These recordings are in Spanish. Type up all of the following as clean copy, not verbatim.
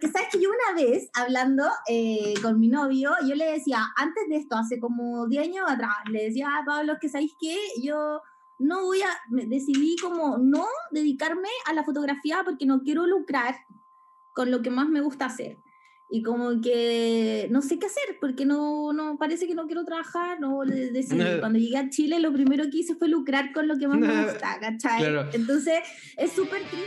que sabes que yo una vez, hablando con mi novio, yo le decía, antes de esto, hace como 10 años atrás, le decía a Pablo que, ¿sabéis qué? Yo decidí como no dedicarme a la fotografía porque no quiero lucrar con lo que más me gusta hacer. Y como que no sé qué hacer, porque no parece que no quiero trabajar, no decidí. Cuando llegué a Chile, lo primero que hice fue lucrar con lo que más me gusta, ¿cachai? Claro. Entonces, es súper triste.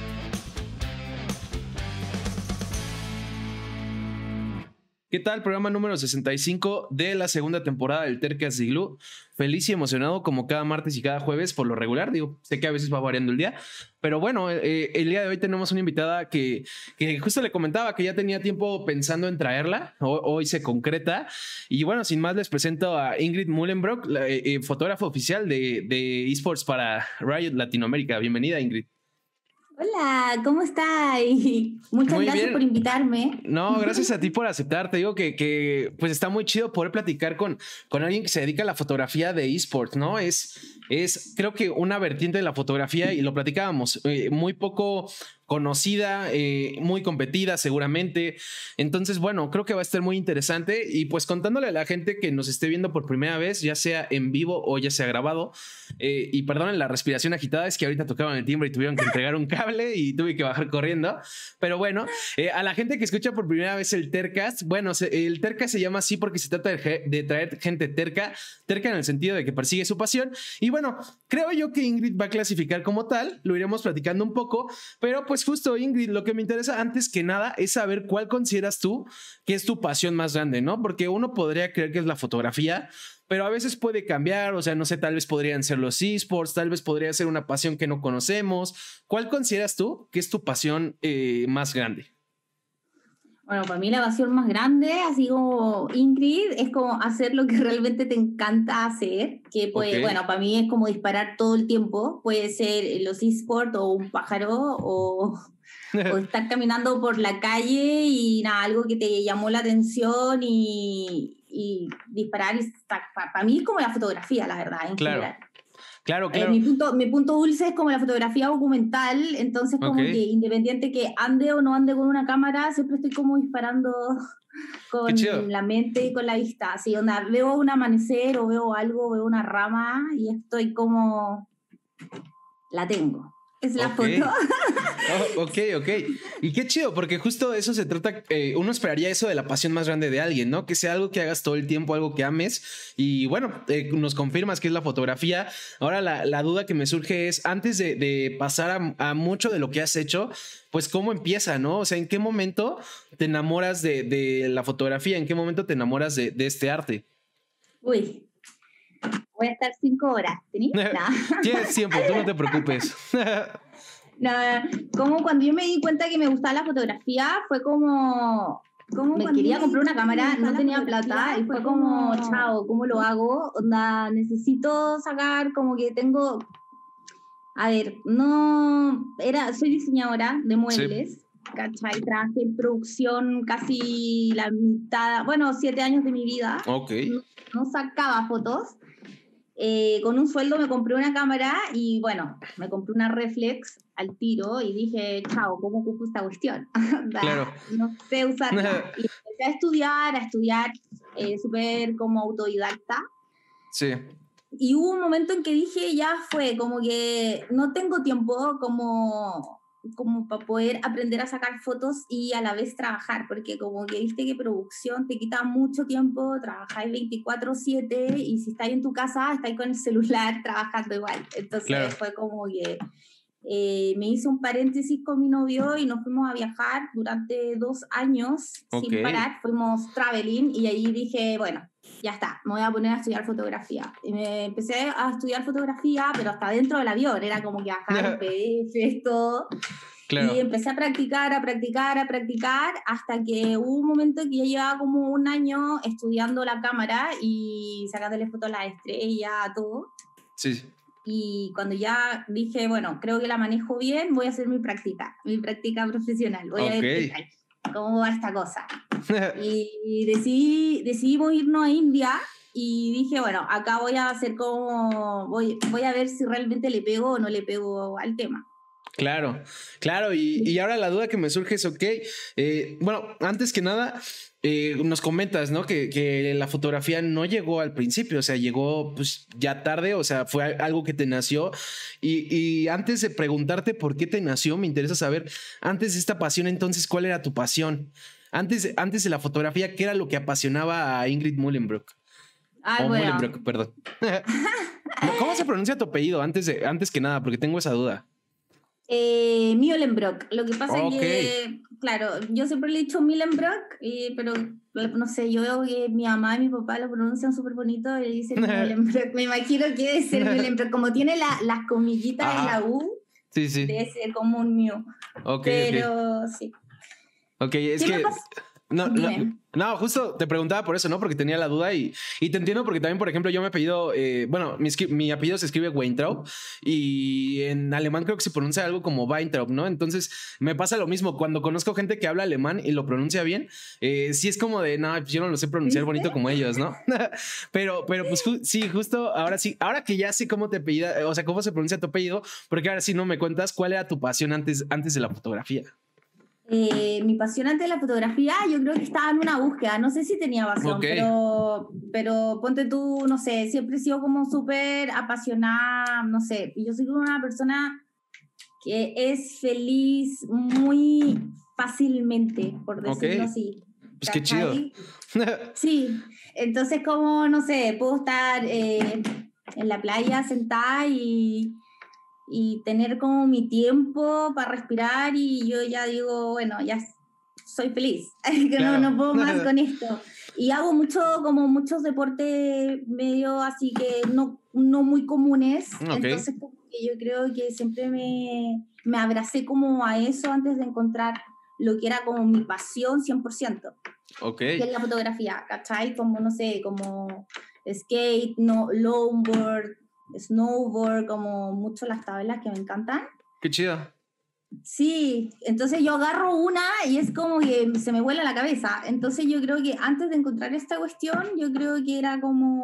¿Qué tal? Programa número 65 de la segunda temporada del Tercas de Iglú. Feliz y emocionado como cada martes y cada jueves por lo regular. Digo, sé que a veces va variando el día, pero bueno, el día de hoy tenemos una invitada que justo le comentaba que ya tenía tiempo pensando en traerla. Hoy se concreta. Y bueno, sin más les presento a Ingrid Mullenbrock, la, fotógrafa oficial de eSports para Riot Latinoamérica. Bienvenida, Ingrid. Hola, ¿cómo estás? Muchas Muy gracias bien. por invitarme. No, gracias a ti por aceptar. Te digo que pues está muy chido poder platicar con alguien que se dedica a la fotografía de eSports, ¿no? Es creo que una vertiente de la fotografía, y lo platicábamos, muy poco conocida, muy competida seguramente. Entonces, bueno, creo que va a estar muy interesante. Y pues contándole a la gente que nos esté viendo por primera vez, ya sea en vivo o ya sea grabado, y perdonen la respiración agitada, es que ahorita tocaban el timbre y tuvieron que entregar un cable y tuve que bajar corriendo. Pero bueno, a la gente que escucha por primera vez el Tercast, bueno, el Tercast se llama así porque se trata de traer gente terca en el sentido de que persigue su pasión. Y bueno, creo yo que Ingrid va a clasificar como tal, lo iremos platicando un poco, pero pues justo, Ingrid, lo que me interesa antes que nada es saber cuál consideras tú que es tu pasión más grande, ¿no? Porque uno podría creer que es la fotografía, pero a veces puede cambiar, o sea, no sé, tal vez podrían ser los eSports, tal vez podría ser una pasión que no conocemos. ¿Cuál consideras tú que es tu pasión más grande? Bueno, para mí la pasión más grande, así como Ingrid, es como hacer lo que realmente te encanta hacer, que puede, bueno, para mí es como disparar todo el tiempo, puede ser los eSports o un pájaro o estar caminando por la calle y nada, algo que te llamó la atención y disparar. Para mí es como la fotografía, la verdad, en general. Claro. Mi punto dulce es como la fotografía documental, entonces como que independiente que ande o no ande con una cámara, siempre estoy como disparando con la mente y con la vista. Así, onda, veo un amanecer o veo algo, veo una rama y estoy como... La tengo. Es la foto. Ok. Y qué chido, porque justo de eso se trata. Uno esperaría eso de la pasión más grande de alguien, ¿no? Que sea algo que hagas todo el tiempo, algo que ames. Y bueno, nos confirmas que es la fotografía. Ahora la duda que me surge es, antes de pasar a mucho de lo que has hecho, pues cómo empieza, ¿no? O sea, ¿en qué momento te enamoras de la fotografía? ¿En qué momento te enamoras de este arte? Uy, voy a estar 5 horas. ¿Tenís? Tienes tiempo, tú no te preocupes. No, como cuando yo me di cuenta que me gustaba la fotografía, fue como me quería comprar una cámara, no tenía plata, y fue como, chao, ¿cómo lo hago? Onda, necesito sacar, como que tengo... A ver, soy diseñadora de muebles, sí. ¿Cachai? Trabajé en producción casi la mitad, 7 años de mi vida. Ok. No sacaba fotos. Con un sueldo me compré una cámara y bueno, me compré una reflex al tiro y dije, chao, ¿cómo ocupo esta cuestión? Claro. No sé usarla. Y empecé a estudiar súper como autodidacta. Sí. Y hubo un momento en que dije, ya fue, como que no tengo tiempo como para poder aprender a sacar fotos y a la vez trabajar, porque como que viste que producción te quita mucho tiempo, trabajáis 24/7 y si estáis en tu casa, estáis con el celular trabajando igual. Entonces fue como que me hice un paréntesis con mi novio y nos fuimos a viajar durante 2 años sin parar, fuimos traveling y ahí dije, bueno, ya está, me voy a poner a estudiar fotografía. Y me empecé a estudiar fotografía, pero hasta dentro del avión, era como que bajar PDF, todo. Claro. Y empecé a practicar, hasta que hubo un momento que ya llevaba como 1 año estudiando la cámara y sacándole fotos a las estrellas, todo. Sí. Y cuando ya dije, bueno, creo que la manejo bien, voy a hacer mi práctica profesional. Voy a ver cómo va esta cosa. Y decidimos irnos a India y dije, bueno, acá voy a hacer como, voy a ver si realmente le pego o no le pego al tema. Claro, claro. Y ahora la duda que me surge es, ok, bueno, antes que nada, nos comentas, ¿no? Que la fotografía no llegó al principio, o sea, llegó pues ya tarde, o sea, fue algo que te nació. Y antes de preguntarte por qué te nació, me interesa saber, antes de esta pasión, entonces, ¿cuál era tu pasión? Antes de la fotografía, ¿qué era lo que apasionaba a Ingrid Mullenbrook? Ay, O bueno. Mullenbrook, perdón. ¿Cómo se pronuncia tu apellido? Antes que nada, porque tengo esa duda. Müllenbrock. Lo que pasa es Ok. que, claro, yo siempre le he dicho Müllenbrock, pero no sé, yo veo que mi mamá y mi papá lo pronuncian súper bonito y le dicen Müllenbrock. Me imagino que debe ser Müllenbrock. Como tiene las comillitas en la U, Sí, sí. debe ser como un Mew. Ok, pero sí. ok, es ¿Qué me que pasa? no, Dime. no, justo te preguntaba por eso, ¿no? Porque tenía la duda y te entiendo porque también, por ejemplo, yo me apellido, bueno, mi apellido se escribe Weintraub y en alemán creo que se pronuncia algo como Weintraub, ¿no? Entonces me pasa lo mismo cuando conozco gente que habla alemán y lo pronuncia bien, sí es como de, no, pues yo no lo sé pronunciar ¿Viste? bonito como ellos, ¿no? pero pues sí, justo ahora que ya sé cómo te apellida, o sea, cómo se pronuncia tu apellido, porque ahora sí no me cuentas cuál era tu pasión antes de la fotografía. Mi pasión ante la fotografía, yo creo que estaba en una búsqueda, no sé si tenía pasión, Ok. pero ponte tú, no sé, siempre he sido como súper apasionada, no sé, y yo soy como una persona que es feliz muy fácilmente, por Ok, decirlo así. pues qué chido. Sí, entonces como, no sé, puedo estar en la playa sentada y tener como mi tiempo para respirar y yo ya digo, bueno, ya soy feliz, que Claro. no puedo más con esto. Y hago muchos deportes medio así que no muy comunes, Ok. entonces como que yo creo que siempre me abracé como a eso antes de encontrar lo que era como mi pasión 100%, Ok. que es la fotografía, ¿cachai? Como, no sé, como skate, no, longboard, snowboard, como mucho las tablas que me encantan. Qué chido. Sí, entonces yo agarro una y es como que se me vuela la cabeza. Entonces yo creo que antes de encontrar esta cuestión, yo creo que era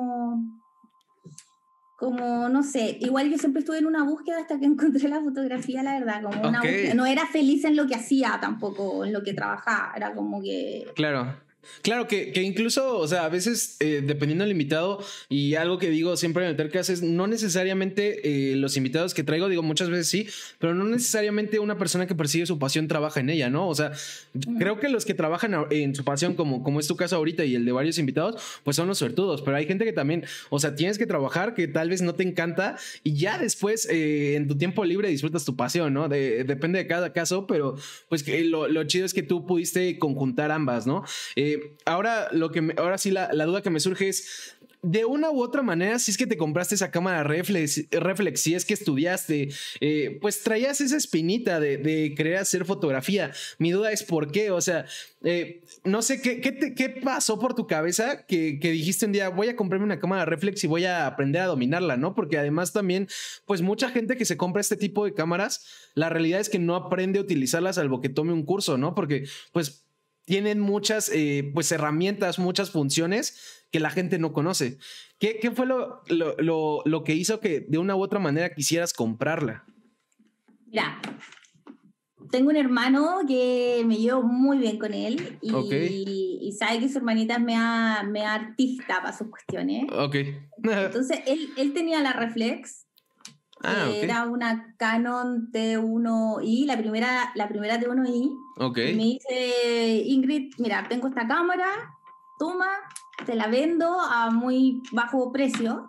como no sé, igual yo siempre estuve en una búsqueda hasta que encontré la fotografía, la verdad, como una búsqueda. No era feliz en lo que hacía tampoco, en lo que trabajaba, era como que... Claro. Claro que incluso, o sea, a veces dependiendo del invitado y algo que digo siempre en el Tercas es no necesariamente los invitados que traigo, digo muchas veces sí, pero no necesariamente una persona que persigue su pasión trabaja en ella, ¿no? O sea, creo que los que trabajan en su pasión, como es tu caso ahorita y el de varios invitados, pues son los suertudos, pero hay gente que también, o sea, tienes que trabajar que tal vez no te encanta y ya después en tu tiempo libre disfrutas tu pasión, ¿no? Depende de cada caso, pero pues que lo chido es que tú pudiste conjuntar ambas, ¿no? Ahora sí la duda que me surge es de una u otra manera, si es que te compraste esa cámara reflex, si es que estudiaste, pues traías esa espinita de querer hacer fotografía. Mi duda es por qué, o sea, no sé qué pasó por tu cabeza que dijiste un día voy a comprarme una cámara reflex y voy a aprender a dominarla, ¿no? Porque además también, pues mucha gente que se compra este tipo de cámaras, la realidad es que no aprende a utilizarlas salvo que tome un curso, ¿no? Porque pues tienen muchas pues herramientas, muchas funciones que la gente no conoce. ¿Qué fue lo que hizo que de una u otra manera quisieras comprarla? Mira, tengo un hermano que me llevo muy bien con él y sabe que su hermanita es mea artista para sus cuestiones. Ok. Entonces él tenía la reflex, que era una Canon T1i, la primera T1i. Okay. Y me dice, Ingrid, mira, tengo esta cámara, toma, te la vendo a muy bajo precio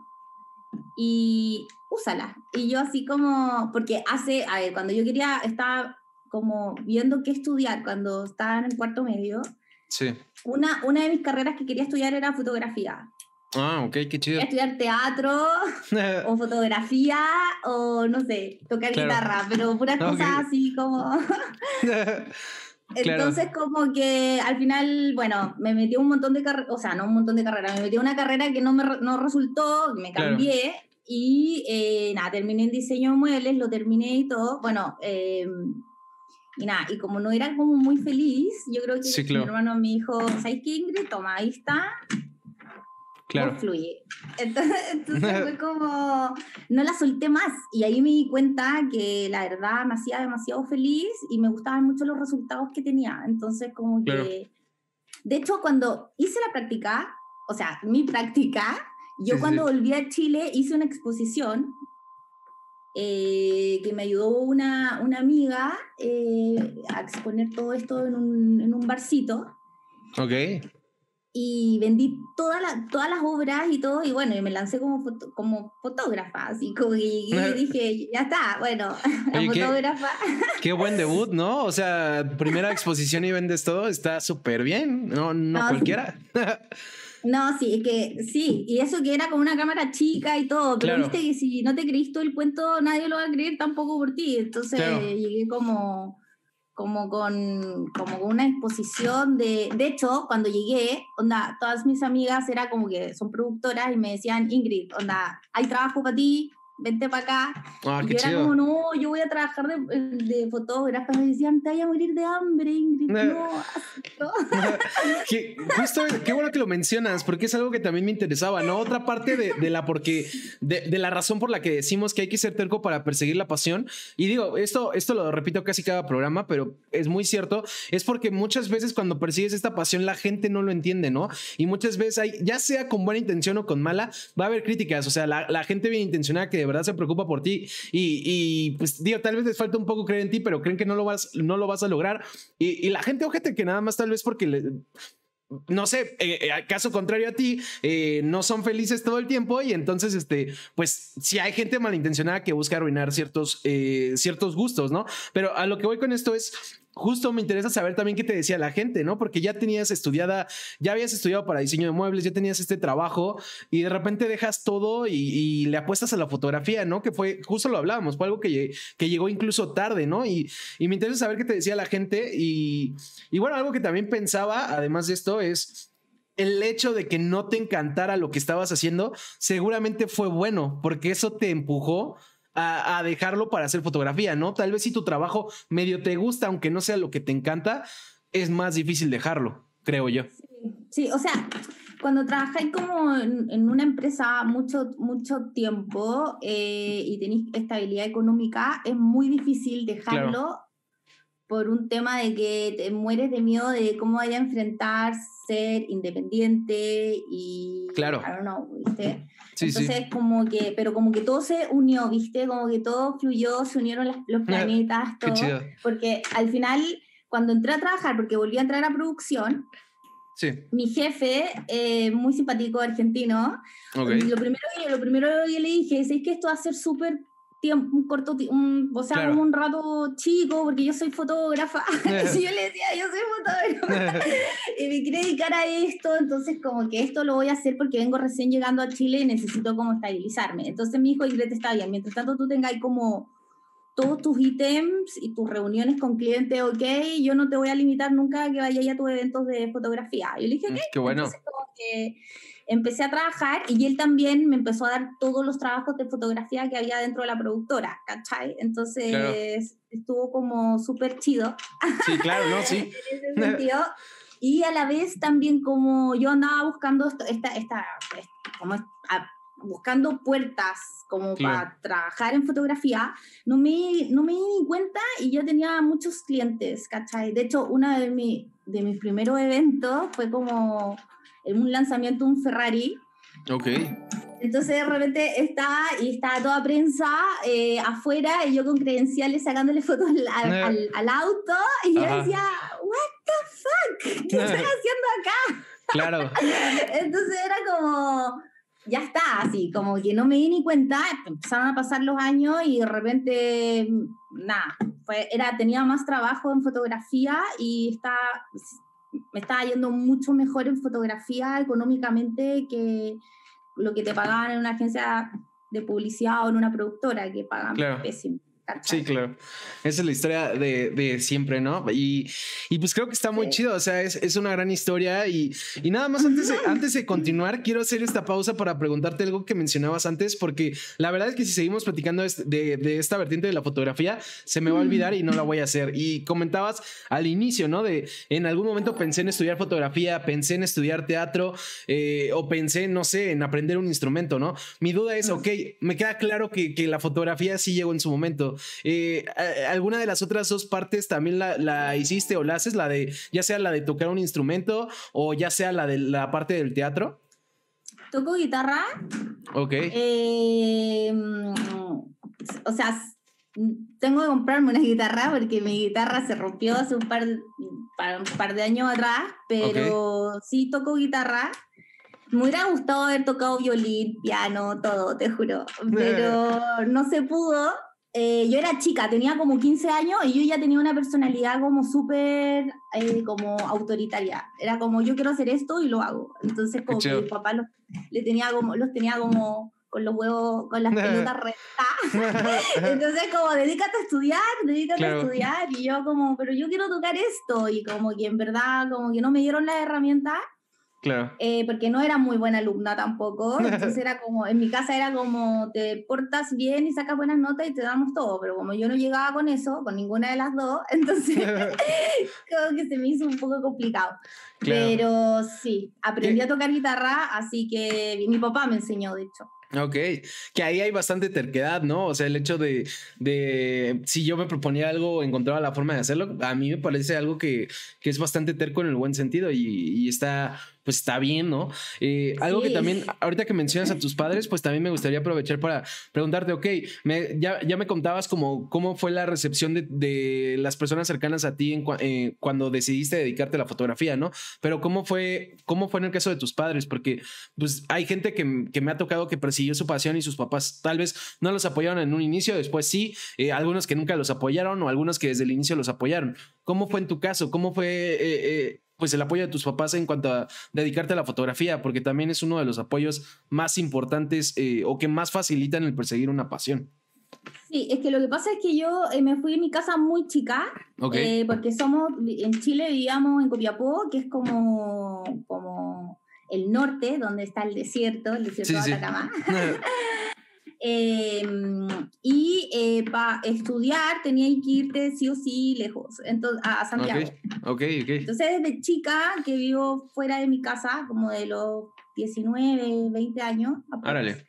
y úsala. Y yo así como, porque a ver, cuando yo estaba como viendo qué estudiar cuando estaba en el cuarto medio, sí. Una de mis carreras que quería estudiar era fotografía. Ah, ok, qué chido. Estudiar teatro o fotografía o no sé, tocar guitarra, pero puras cosas así como... Entonces como que al final, bueno, me metí un montón de carreras, o sea, no un montón de carreras, me metí a una carrera que no resultó, me cambié y nada, terminé en diseño de muebles, lo terminé y todo, bueno, y nada, y como no era como muy feliz, yo creo que mi hermano me dijo, ¿sabes qué, Ingrid? Toma, ahí está. Claro. vos fluye. Entonces fue como, no la solté más. Y ahí me di cuenta que la verdad me hacía demasiado feliz y me gustaban mucho los resultados que tenía. Entonces como Claro. que, de hecho, cuando hice la práctica, o sea, mi práctica, yo Sí, cuando sí. volví a Chile hice una exposición que me ayudó una amiga a exponer todo esto en un barcito. Ok. Y vendí todas las obras y todo, y bueno, y me lancé como fotógrafa, así como que llegué y dije, ya está, bueno, la Oye, fotógrafa. qué buen debut, ¿no? O sea, primera exposición y vendes todo, está súper bien, no No, cualquiera. no, sí, es que sí, y eso que era con una cámara chica y todo, pero Claro, viste que si no te creís todo el cuento, nadie lo va a creer tampoco por ti, entonces claro. llegué como con una exposición de hecho, cuando llegué, onda, todas mis amigas era como que son productoras y me decían, Ingrid, onda, hay trabajo para ti, vente para acá. Ah, Y qué yo era como, chido. no, yo voy a trabajar de fotógrafa. Me decían, te vayas a morir de hambre, Ingrid, no, hazlo. Justo, qué bueno que lo mencionas, porque es algo que también me interesaba, ¿no? Otra parte de la razón por la que decimos que hay que ser terco para perseguir la pasión. Y digo, esto lo repito casi cada programa, pero es muy cierto. Es porque muchas veces cuando persigues esta pasión, la gente no lo entiende, ¿no? Y muchas veces hay, ya sea con buena intención o con mala, va a haber críticas. O sea, la gente bien intencionada que de verdad se preocupa por ti y pues digo, tal vez les falta un poco creer en ti, pero creen que no lo vas a lograr. Y la gente, ojete, que nada más tal vez porque no sé, caso contrario a ti, no son felices todo el tiempo y entonces, pues si hay gente malintencionada que busca arruinar ciertos gustos, ¿no? Pero a lo que voy con esto es, justo me interesa saber también qué te decía la gente, ¿no? Porque ya habías estudiado para diseño de muebles, ya tenías este trabajo y de repente dejas todo y le apuestas a la fotografía, ¿no? Que fue, justo lo hablábamos, fue algo que llegó incluso tarde, ¿no? Y me interesa saber qué te decía la gente y bueno, algo que también pensaba, además de esto, es el hecho de que no te encantara lo que estabas haciendo, seguramente fue bueno, porque eso te empujó a dejarlo para hacer fotografía, ¿no? Tal vez si tu trabajo medio te gusta, aunque no sea lo que te encanta, es más difícil dejarlo, creo yo. Sí, o sea, cuando trabajáis como en una empresa mucho tiempo y tenéis estabilidad económica, es muy difícil dejarlo. Claro. Por un tema de que te mueres de miedo de cómo vaya a enfrentar ser independiente y Claro. I don't know, ¿viste? Sí, Entonces sí. como que, pero como que todo se unió, ¿viste? Como que todo fluyó, se unieron los planetas, Qué todo, chido. porque al final, cuando entré a trabajar, porque volví a entrar a producción, sí. Mi jefe, muy simpático, argentino, Okay. lo primero que le dije es que esto va a ser súper tiempo, un corto, o sea, Claro. como un rato chico, porque yo soy fotógrafa. Y yo le decía, yo soy fotógrafa. Y me quiero dedicar a esto, entonces como que esto lo voy a hacer porque vengo recién llegando a Chile y necesito como estabilizarme. Entonces me dijo, Ingrid, está bien, mientras tanto tú tengas como todos tus ítems y tus reuniones con clientes, ok, yo no te voy a limitar nunca a que vayas a tus eventos de fotografía. Yo le dije, ok, Qué bueno. entonces como que empecé a trabajar y él también me empezó a dar todos los trabajos de fotografía que había dentro de la productora, ¿cachai? Entonces Claro. estuvo como súper chido. Sí, claro, no, sí. En ese sentido. Y a la vez también como yo andaba buscando buscando puertas como Claro. para trabajar en fotografía, no me di ni cuenta y yo tenía muchos clientes, ¿cachai? De hecho, uno de mis primeros eventos fue como en un lanzamiento de un Ferrari. Ok. Entonces de repente estaba toda prensa afuera y yo con credenciales sacándole fotos al auto y yo decía, what the fuck, ¿qué estoy haciendo acá? Claro. Entonces era como, ya está, así, como que no me di ni cuenta, empezaron a pasar los años y de repente, nada, tenía más trabajo en fotografía y me estaba yendo mucho mejor en fotografía económicamente que lo que te pagaban en una agencia de publicidad o en una productora, que pagan Claro. pésimo. ¿cachai? Sí, claro. Esa es la historia de siempre, ¿no? Y pues creo que está muy chido, o sea, es una gran historia y nada más antes de continuar, quiero hacer esta pausa para preguntarte algo que mencionabas antes, porque la verdad es que si seguimos platicando de esta vertiente de la fotografía, se me va a olvidar y no la voy a hacer. Y comentabas al inicio, ¿no? De en algún momento pensé en estudiar fotografía, pensé en estudiar teatro o pensé, no sé, en aprender un instrumento, ¿no? Mi duda es, ok, me queda claro que la fotografía sí llegó en su momento. ¿Alguna de las otras dos partes también la hiciste o la haces? La de, ya sea la de tocar un instrumento o ya sea la de la parte del teatro. Toco guitarra. Ok. O sea, tengo que comprarme una guitarra porque mi guitarra se rompió hace un par de años atrás, pero sí toco guitarra. Me hubiera gustado haber tocado violín, piano, todo, te juro, pero no se pudo. Yo era chica, tenía como 15 años y yo ya tenía una personalidad como súper como autoritaria. Era como, yo quiero hacer esto y lo hago. Entonces como que mi papá los tenía como con los huevos, con las pelotas rectas. Entonces como, dedícate a estudiar. Y yo como, pero yo quiero tocar esto. Y como que en verdad como que no me dieron las herramientas. Claro. Porque no era muy buena alumna tampoco, entonces era como, en mi casa era como, te portas bien y sacas buenas notas y te damos todo, pero como yo no llegaba con eso, con ninguna de las dos, entonces como que se me hizo un poco complicado. Claro. Pero sí, aprendí a tocar guitarra, así que mi papá me enseñó, de hecho. Ok, que ahí hay bastante terquedad, ¿no? O sea, el hecho de si yo me proponía algo, encontraba la forma de hacerlo, a mí me parece algo que es bastante terco en el buen sentido y está, pues está bien, ¿no? Algo que también, ahorita que mencionas a tus padres, pues también me gustaría aprovechar para preguntarte, ok, ya me contabas cómo fue la recepción de las personas cercanas a ti cuando decidiste dedicarte a la fotografía, ¿no? Pero ¿cómo fue en el caso de tus padres? Porque pues hay gente que me ha tocado que persiguió su pasión y sus papás tal vez no los apoyaron en un inicio, después sí, algunos que nunca los apoyaron o algunos que desde el inicio los apoyaron. ¿Cómo fue en tu caso? ¿Cómo fue pues el apoyo de tus papás en cuanto a dedicarte a la fotografía? Porque también es uno de los apoyos más importantes o que más facilitan el perseguir una pasión. Sí, es que lo que pasa es que yo me fui de mi casa muy chica, porque en Chile vivíamos en Copiapó, que es como el norte, donde está el desierto de Atacama. Y para estudiar tenías que irte sí o sí lejos, entonces, a Santiago. Okay. Entonces desde chica que vivo fuera de mi casa, como de los 19, 20 años. Árale.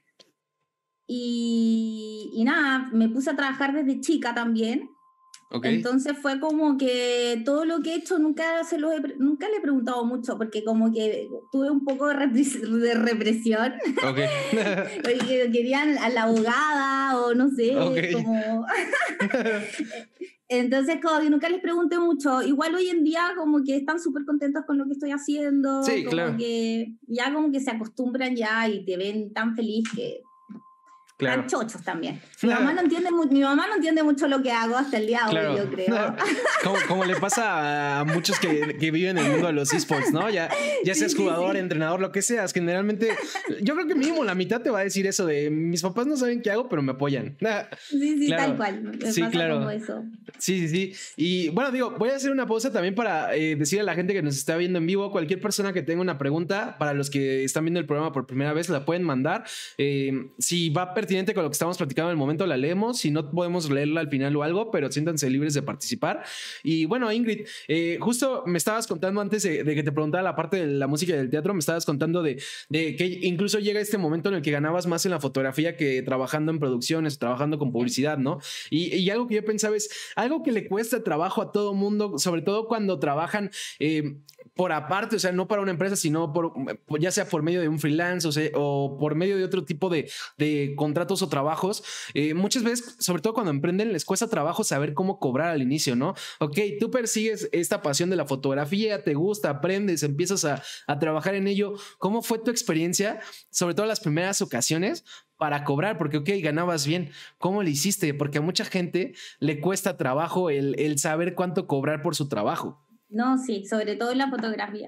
Y nada, me puse a trabajar desde chica también. Entonces fue como que todo lo que he hecho nunca le he preguntado mucho, porque como que tuve un poco de represión. Porque querían a la abogada o no sé, como... Entonces como que nunca les pregunté mucho. Igual hoy en día como que están súper contentos con lo que estoy haciendo. Sí, como claro. que ya como que se acostumbran ya y te ven tan feliz que... Claro. Están chochos también. Mi mamá no entiende mucho lo que hago hasta el día de hoy, yo creo. Como le pasa a muchos que viven en el mundo de los esports, ¿no? Ya seas jugador, entrenador, lo que seas. Generalmente, yo creo que mínimo la mitad te va a decir eso de mis papás no saben qué hago, pero me apoyan. Sí, claro. Tal cual. Me pasa como eso. Sí. Y bueno, voy a hacer una pausa también para decir a la gente que nos está viendo en vivo, cualquier persona que tenga una pregunta, para los que están viendo el programa por primera vez, la pueden mandar. Si va pertinente con lo que estamos platicando en el momento, la leemos. Si no, podemos leerla al final o algo, pero siéntanse libres de participar. Y bueno, Ingrid, justo me estabas contando antes de que te preguntara la parte de la música y del teatro, me estabas contando de que incluso llega este momento en el que ganabas más en la fotografía que trabajando en producciones, trabajando con publicidad, ¿no? Y algo que yo pensaba es algo que le cuesta trabajo a todo mundo, sobre todo cuando trabajan por aparte, o sea, no para una empresa, sino ya sea por medio de un freelance o por medio de otro tipo de contratos o trabajos. Muchas veces, sobre todo cuando emprenden, les cuesta trabajo saber cómo cobrar al inicio, ¿no? Ok, tú persigues esta pasión de la fotografía, te gusta, aprendes, empiezas a trabajar en ello. ¿Cómo fue tu experiencia, sobre todo las primeras ocasiones, para cobrar? Porque, ok, ganabas bien. ¿Cómo le hiciste? Porque a mucha gente le cuesta trabajo el saber cuánto cobrar por su trabajo. No, sí, sobre todo en la fotografía.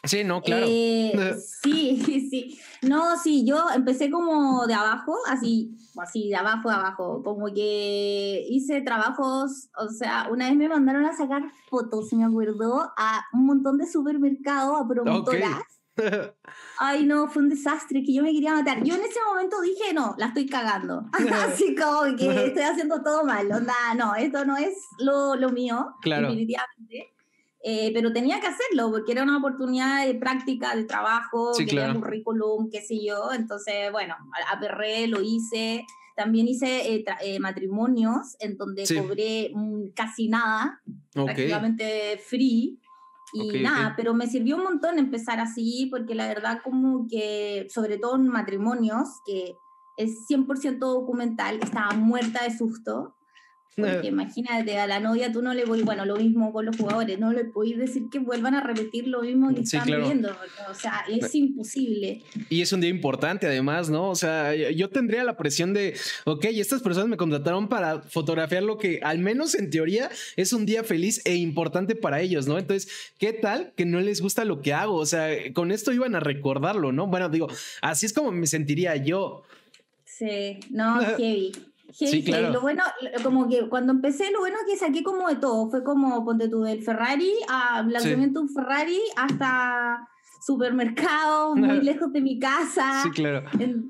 Sí, no, claro. Sí, sí. No, sí, yo empecé como de abajo, así de abajo a abajo, como que hice trabajos, o sea, una vez me mandaron a sacar fotos, me acuerdo, a un montón de supermercados, a promotoras. Ay, no, fue un desastre, que yo me quería matar. Yo en ese momento dije, no, la estoy cagando. Así como que estoy haciendo todo mal. Onda, no, esto no es lo mío, claro. definitivamente. Pero tenía que hacerlo porque era una oportunidad de práctica, de trabajo, Sí, quería claro. currículum, qué sé yo. Entonces, bueno, aperré, lo hice. También hice matrimonios en donde Sí. cobré casi nada, prácticamente free. Y nada, pero me sirvió un montón empezar así, porque la verdad como que, sobre todo en matrimonios, que es 100% documental, estaba muerta de susto. Porque imagínate, a la novia tú no le voy, bueno, lo mismo con los jugadores, no le podéis decir que vuelvan a repetir lo mismo que están viendo, o sea, es imposible. Y es un día importante además, ¿no? O sea, yo tendría la presión de, ok, estas personas me contrataron para fotografiar lo que al menos en teoría es un día feliz e importante para ellos, ¿no? Entonces, ¿qué tal que no les gusta lo que hago? O sea, con esto iban a recordarlo, ¿no? Bueno, digo, así es como me sentiría yo. Sí, no, heavy. Sí, claro. Lo bueno, como que cuando empecé, lo bueno es que saqué como de todo. Fue como, ponte tú, del Ferrari a lanzamiento de un Ferrari hasta supermercados muy lejos de mi casa. Sí, claro.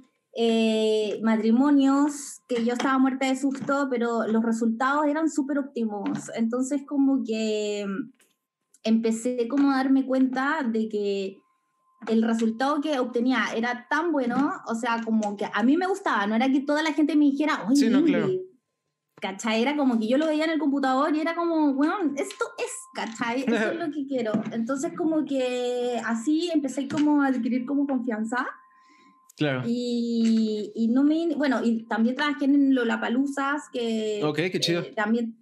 Matrimonios que yo estaba muerta de susto, pero los resultados eran súper óptimos. Entonces como que empecé como a darme cuenta de que el resultado que obtenía era tan bueno, o sea, como que a mí me gustaba, no era que toda la gente me dijera, oye, sí, no, claro. ¿cachai? Era como que yo lo veía en el computador y era como, bueno, esto es, ¿cachai? Eso es lo que quiero. Entonces como que así empecé como a adquirir como confianza. Claro. Y no me, bueno, y también trabajé en Lollapaloozas, que ok, qué chido. también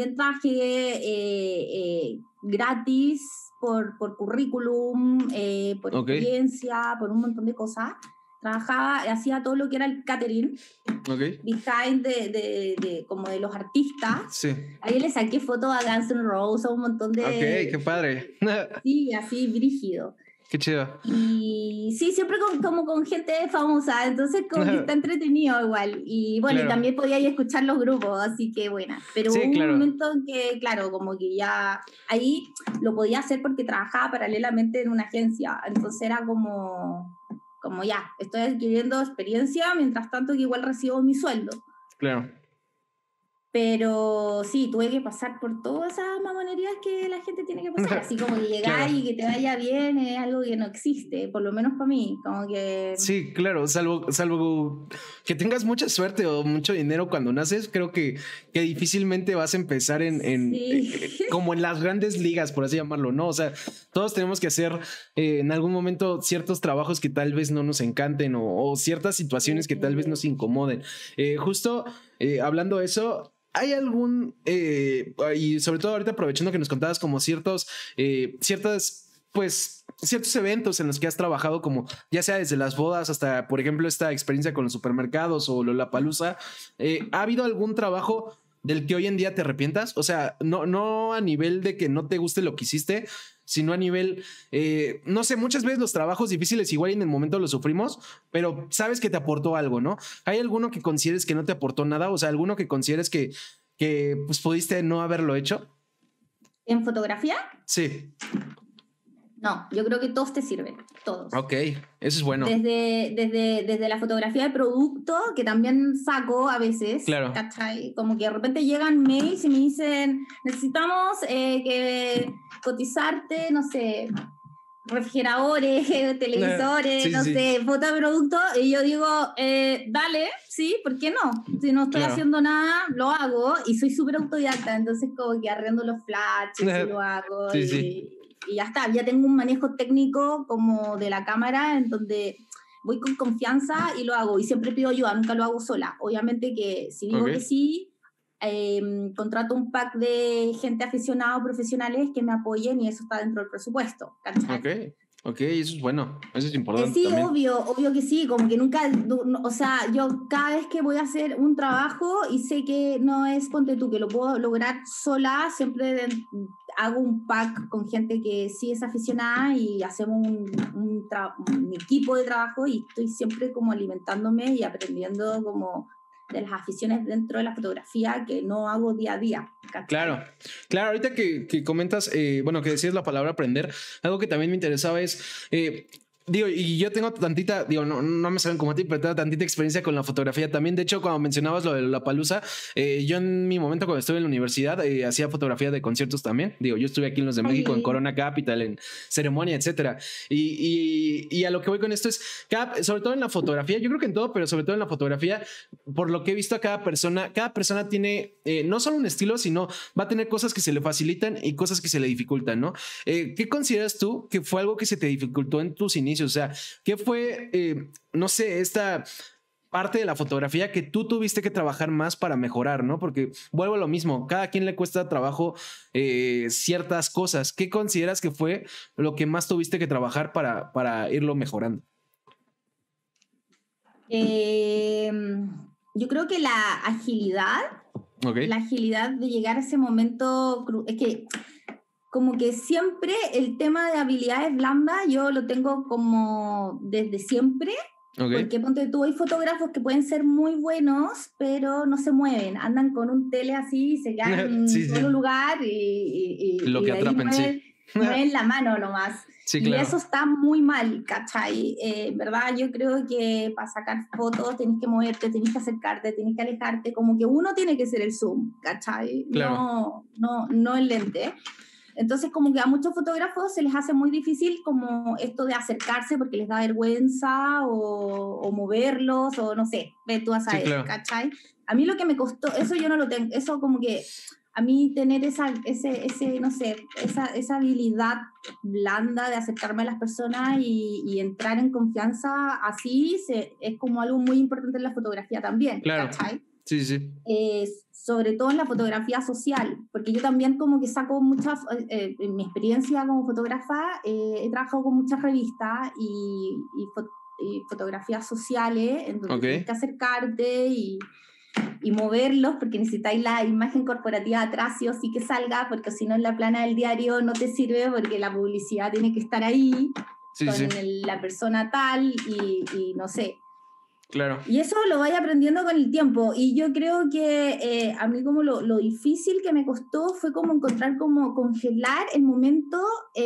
trabajé gratis por currículum, por experiencia, por un montón de cosas. Trabajaba, hacía todo lo que era el catering, behind como de los artistas. Sí. Ahí le saqué fotos a Guns N' Roses, a un montón de... Ok, qué padre. Sí, así, brígido. Qué chido. Y sí, siempre como con gente famosa, entonces como que está entretenido igual. Y bueno, y también podía ir a escuchar los grupos, así que buena. Pero hubo un momento en que, claro, como que ya ahí lo podía hacer porque trabajaba paralelamente en una agencia, entonces era como ya, estoy adquiriendo experiencia, mientras tanto que igual recibo mi sueldo. Claro. Pero sí, tuve que pasar por todas esas mamonerías que la gente tiene que pasar. Así como que llegar y que te vaya bien es algo que no existe, por lo menos para mí. Como que... Sí, claro, salvo que tengas mucha suerte o mucho dinero cuando naces, creo que difícilmente vas a empezar como en las grandes ligas, por así llamarlo, ¿no? O sea, todos tenemos que hacer en algún momento ciertos trabajos que tal vez no nos encanten o ciertas situaciones que tal vez nos incomoden. Justo hablando de eso, ¿hay algún, y sobre todo ahorita aprovechando que nos contabas como ciertos eventos en los que has trabajado, como ya sea desde las bodas hasta, por ejemplo, esta experiencia con los supermercados o Lollapalooza, ¿ha habido algún trabajo del que hoy en día te arrepientas? O sea, no a nivel de que no te guste lo que hiciste, sino a nivel, no sé, muchas veces los trabajos difíciles igual en el momento los sufrimos, pero sabes que te aportó algo, ¿no? ¿Hay alguno que consideres que no te aportó nada? O sea, alguno que consideres que pues pudiste no haberlo hecho. ¿En fotografía? Sí. No, yo creo que todos te sirven, todos. Ok, eso es bueno. Desde la fotografía de producto, que también saco a veces, claro. ¿cachai? Como que de repente llegan mails y me dicen, necesitamos que cotizarte, no sé, refrigeradores, televisores, sí, no sé, foto de producto, y yo digo, dale, sí, ¿por qué no? Si no estoy haciendo nada, lo hago, y soy súper autodidacta, entonces como que arrendo los flashes y lo hago, y ya está, ya tengo un manejo técnico como de la cámara en donde voy con confianza y lo hago, y siempre pido ayuda, nunca lo hago sola. Obviamente que si digo que sí, contrato un pack de gente aficionada o profesionales que me apoyen y eso está dentro del presupuesto. ¿Cachai? Ok, eso es bueno, eso es importante. Sí, también. obvio que sí, como que nunca, o sea, yo cada vez que voy a hacer un trabajo y sé que no es, ponte tú, que lo puedo lograr sola, siempre hago un pack con gente que sí es aficionada y hacemos un equipo de trabajo y estoy siempre como alimentándome y aprendiendo como de las aficiones dentro de la fotografía que no hago día a día. ¿Cachai? Claro, ahorita que comentas, bueno, que decías la palabra aprender, algo que también me interesaba es... digo, y yo tengo tantita, digo, no me saben como a ti, pero tengo tantita experiencia con la fotografía también. De hecho, cuando mencionabas lo de Lollapalooza, yo en mi momento cuando estuve en la universidad hacía fotografía de conciertos también. Digo, yo estuve aquí en los de México, en Corona Capital, en Ceremonia, etcétera. Y a lo que voy con esto es, sobre todo en la fotografía, yo creo que en todo, pero sobre todo en la fotografía, por lo que he visto a cada persona tiene no solo un estilo, sino va a tener cosas que se le facilitan y cosas que se le dificultan, ¿no? ¿Qué consideras tú que fue algo que se te dificultó en tus inicios? O sea, ¿qué fue, no sé, esta parte de la fotografía que tú tuviste que trabajar más para mejorar, ¿no? Porque vuelvo a lo mismo, cada quien le cuesta trabajo ciertas cosas. ¿Qué consideras que fue lo que más tuviste que trabajar para irlo mejorando? Yo creo que la agilidad, la agilidad de llegar a ese momento, es que como que siempre el tema de habilidades blandas yo lo tengo como desde siempre, porque ponte tú, hay fotógrafos que pueden ser muy buenos, pero no se mueven, andan con un tele así, se quedan en un lugar y lo que atrapen, mueven la mano nomás. Sí, claro. Y eso está muy mal, ¿cachai? ¿Verdad? Yo creo que para sacar fotos tenés que moverte, tenés que acercarte, tenés que alejarte, como que uno tiene que ser el zoom, ¿cachai? Claro. No el lente. Entonces como que a muchos fotógrafos se les hace muy difícil como esto de acercarse porque les da vergüenza o moverlos o no sé, ve tú a saber, claro. ¿cachai? A mí lo que me costó, eso yo no lo tengo, eso como que a mí tener no sé, esa habilidad blanda de acercarme a las personas y entrar en confianza así es como algo muy importante en la fotografía también, claro. ¿cachai? Sí. Sobre todo en la fotografía social, porque yo también como que saco muchas, en mi experiencia como fotógrafa, he trabajado con muchas revistas y fotografías sociales, en donde tienes que acercarte y moverlos, porque necesitáis la imagen corporativa atrás sí o sí que salga, porque si no en la plana del diario no te sirve, porque la publicidad tiene que estar ahí, la persona tal y no sé. Claro. Y eso lo vais aprendiendo con el tiempo. Y yo creo que a mí como lo difícil que me costó fue como encontrar, como congelar el momento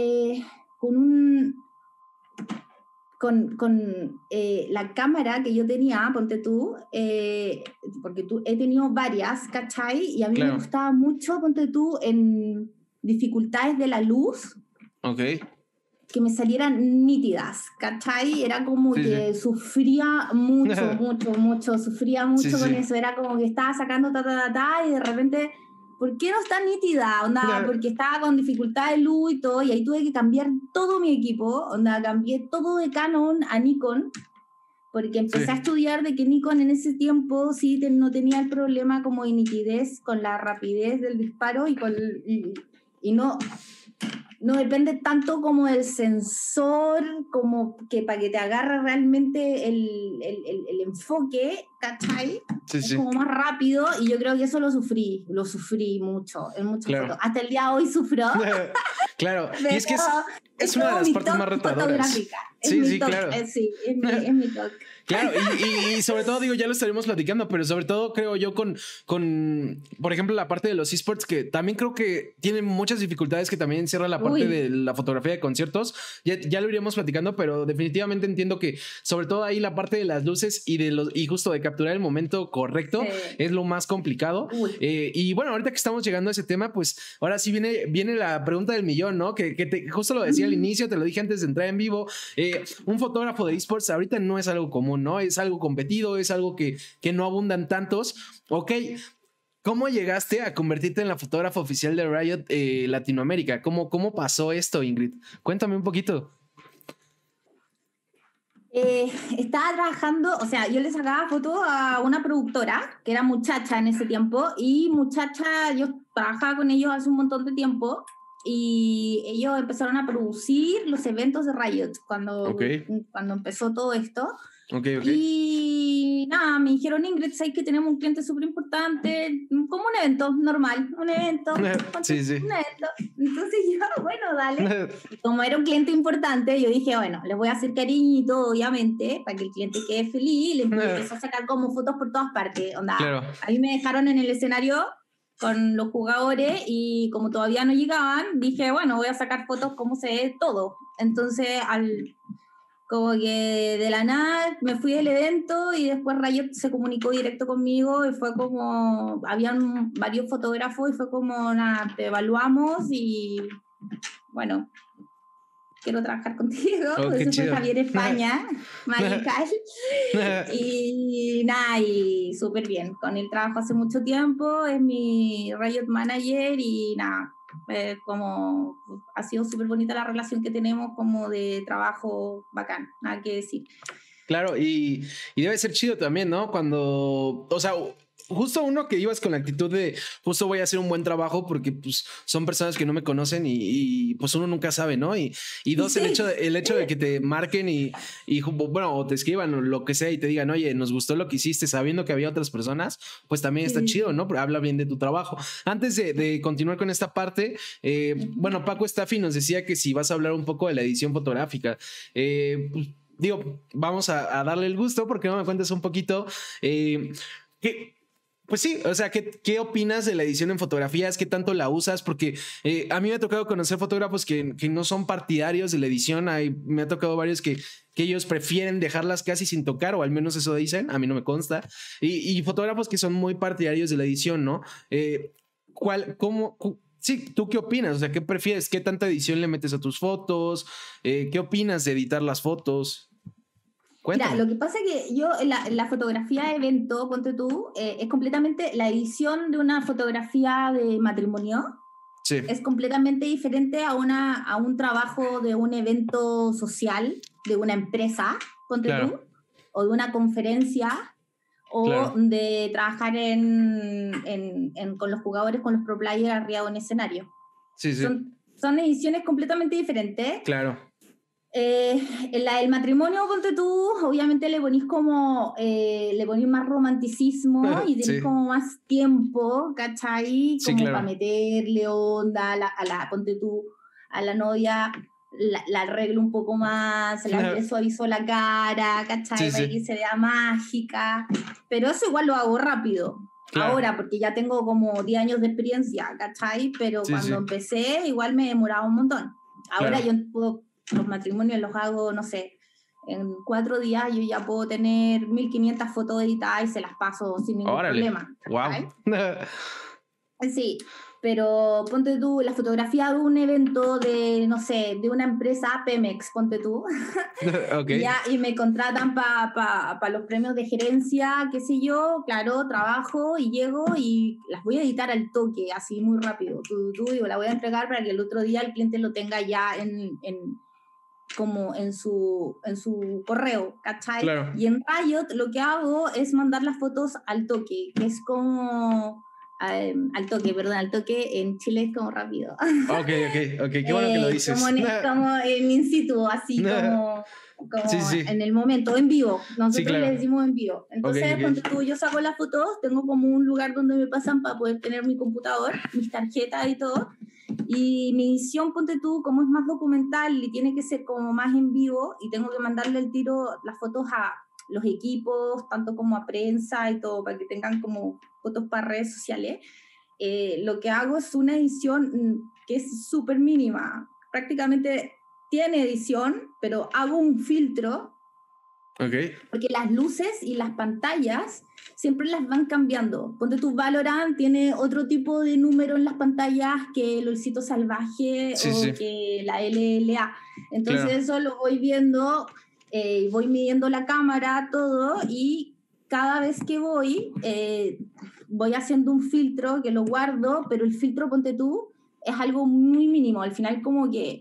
con la cámara que yo tenía, ponte tú, porque he tenido varias, ¿cachai? Y a mí me gustaba mucho, ponte tú, en dificultades de la luz. Que me salieran nítidas, ¿cachai? Era como que sufría mucho, sufría mucho con eso, era como que estaba sacando y de repente, ¿por qué no está nítida? Onda, porque estaba con dificultad de luz y todo, y ahí tuve que cambiar todo mi equipo, onda, cambié todo de Canon a Nikon, porque empecé a estudiar de que Nikon en ese tiempo no tenía el problema como de nitidez con la rapidez del disparo y no depende tanto como del sensor, como que para que te agarre realmente el enfoque, ¿cachai? Es como más rápido, y yo creo que eso lo sufrí mucho, en muchas fotos. Hasta el día de hoy sufro. Claro, y es que es una de las partes más retadoras. Es mi toque. Claro, y sobre todo, digo, ya lo estaremos platicando, pero sobre todo creo yo con, por ejemplo, la parte de los esports, que también creo que tienen muchas dificultades, que también encierra la parte de la fotografía de conciertos. Ya lo iremos platicando, pero definitivamente entiendo que sobre todo ahí la parte de las luces y justo de capturar el momento correcto es lo más complicado. Y bueno, ahorita que estamos llegando a ese tema, pues ahora sí viene la pregunta del millón, ¿no? Que justo lo decía al inicio, te lo dije antes de entrar en vivo. Un fotógrafo de esports ahorita no es algo común, ¿no? Es algo competido, es algo que no abundan tantos. Ok, ¿cómo llegaste a convertirte en la fotógrafa oficial de Riot Latinoamérica? ¿Cómo pasó esto, Ingrid? Cuéntame un poquito. Estaba trabajando, o sea, yo le sacaba fotos a una productora que era Muchacha en ese tiempo, y Muchacha, yo trabajaba con ellos hace un montón de tiempo, y ellos empezaron a producir los eventos de Riot cuando empezó todo esto. Okay. Y nada, me dijeron, Ingrid, ¿sabes que tenemos un cliente súper importante? Como un evento normal, un evento. Sí, sí. Un evento. Entonces yo, bueno, dale. Y como era un cliente importante, yo dije, bueno, les voy a hacer cariñito, obviamente, para que el cliente quede feliz. Les empecé a sacar como fotos por todas partes. Onda, claro. ahí me dejaron en el escenario con los jugadores y como todavía no llegaban, dije, bueno, voy a sacar fotos como se ve todo. Entonces, como que de la nada me fui del evento y después Riot se comunicó directo conmigo y fue como, habían varios fotógrafos y fue como, nada, te evaluamos y bueno, quiero trabajar contigo. Oh, Ese fue chido. Javier España, Magical. Y nada, y súper bien. Con él trabajo hace mucho tiempo, es mi Riot Manager y nada, como ha sido súper bonita la relación que tenemos como de trabajo bacán, nada que decir. Claro, y debe ser chido también, ¿no? Cuando, o sea, justo uno que ibas con la actitud de justo voy a hacer un buen trabajo porque pues son personas que no me conocen y pues uno nunca sabe, ¿no? Y dos, sí. el hecho de que te marquen y bueno, o te escriban o lo que sea y te digan, oye, nos gustó lo que hiciste sabiendo que había otras personas, pues también está chido, ¿no? Pero habla bien de tu trabajo. Antes de continuar con esta parte, bueno, Paco Staffi nos decía que si vas a hablar un poco de la edición fotográfica, pues, digo, vamos a darle el gusto porque no me cuentes un poquito pues sí, o sea, ¿qué opinas de la edición en fotografías? ¿Qué tanto la usas? Porque a mí me ha tocado conocer fotógrafos que no son partidarios de la edición. Me ha tocado varios que ellos prefieren dejarlas casi sin tocar, o al menos eso dicen, a mí no me consta. Y fotógrafos que son muy partidarios de la edición, ¿no? Sí, ¿tú qué opinas? O sea, ¿qué prefieres? ¿Qué tanta edición le metes a tus fotos? ¿Qué opinas de editar las fotos? Cuéntame. Mira, lo que pasa es que yo la fotografía de evento, ponte tú, es completamente la edición de una fotografía de matrimonio. Sí. Es completamente diferente a un trabajo de un evento social, de una empresa, ponte tú, o de una conferencia, o de trabajar con los jugadores, con los pro players arriba de un escenario. Sí, sí. Son ediciones completamente diferentes. Claro. La del matrimonio, ponte tú, obviamente le ponís como le ponís más romanticismo y tenés como más tiempo, ¿cachai? Como para meterle onda ponte tú, a la novia la arreglo un poco más, le suavizo la cara, ¿cachai? Para que se vea mágica, pero eso igual lo hago rápido. Ahora, porque ya tengo como 10 años de experiencia, ¿cachai? Pero cuando empecé igual me demoraba un montón. Ahora yo puedo, los matrimonios los hago, no sé, en 4 días yo ya puedo tener 1500 fotos editadas y se las paso sin ningún problema. Wow. Sí, pero ponte tú la fotografía de un evento de, no sé, de una empresa Pemex, ponte tú. Okay. Y me contratan para los premios de gerencia, qué sé yo, claro, trabajo y llego y las voy a editar al toque, así muy rápido. Digo, la voy a entregar para que el otro día el cliente lo tenga ya como en su correo, ¿cachai? Claro. Y en Riot lo que hago es mandar las fotos al toque, que es como... al toque, en Chile es como rápido. Ok, qué bueno que lo dices. Como en in situ, así como en el momento, en vivo. Nosotros le decimos en vivo. Entonces, cuando yo saco las fotos, tengo como un lugar donde me pasan para poder tener mi computador, mis tarjetas y todo. Y mi edición, ponte tú, como es más documental y tiene que ser como más en vivo y tengo que mandarle el tiro las fotos a los equipos, tanto como a prensa y todo, para que tengan como fotos para redes sociales. Lo que hago es una edición que es súper mínima. Prácticamente tiene edición, pero hago un filtro. Okay. Porque las luces y las pantallas siempre las van cambiando. Ponte tu Valorant tiene otro tipo de número en las pantallas que el LOLcito Salvaje que la LLA. Entonces eso lo voy viendo, voy midiendo la cámara, todo, y cada vez que voy haciendo un filtro que lo guardo, pero el filtro, ponte tú, es algo muy mínimo. Al final como que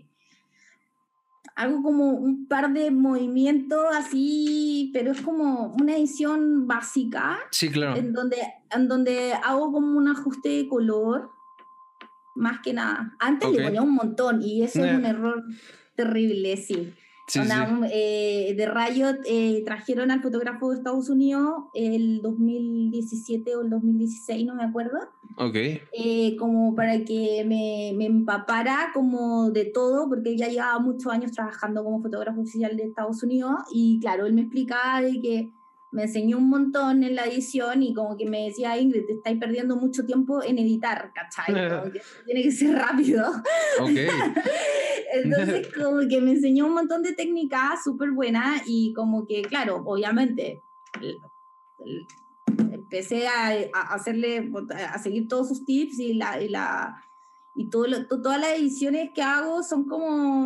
hago como un par de movimientos así, pero es como una edición básica. Sí, claro. En donde hago como un ajuste de color, más que nada. Antes le ponía un montón y eso es un error terrible, sí. Sí, de Riot trajeron al fotógrafo de Estados Unidos el 2017 o el 2016, no me acuerdo. Ok. Como para que me empapara como de todo, porque él ya llevaba muchos años trabajando como fotógrafo oficial de Estados Unidos, y claro, él me explicaba de que me enseñó un montón en la edición y como que me decía, Ingrid, te estáis perdiendo mucho tiempo en editar, ¿cachai? Como que tiene que ser rápido. Ok. Entonces como que me enseñó un montón de técnicas súper buenas y como que, claro, obviamente empecé a hacerle, a seguir todos sus tips y todas las ediciones que hago son como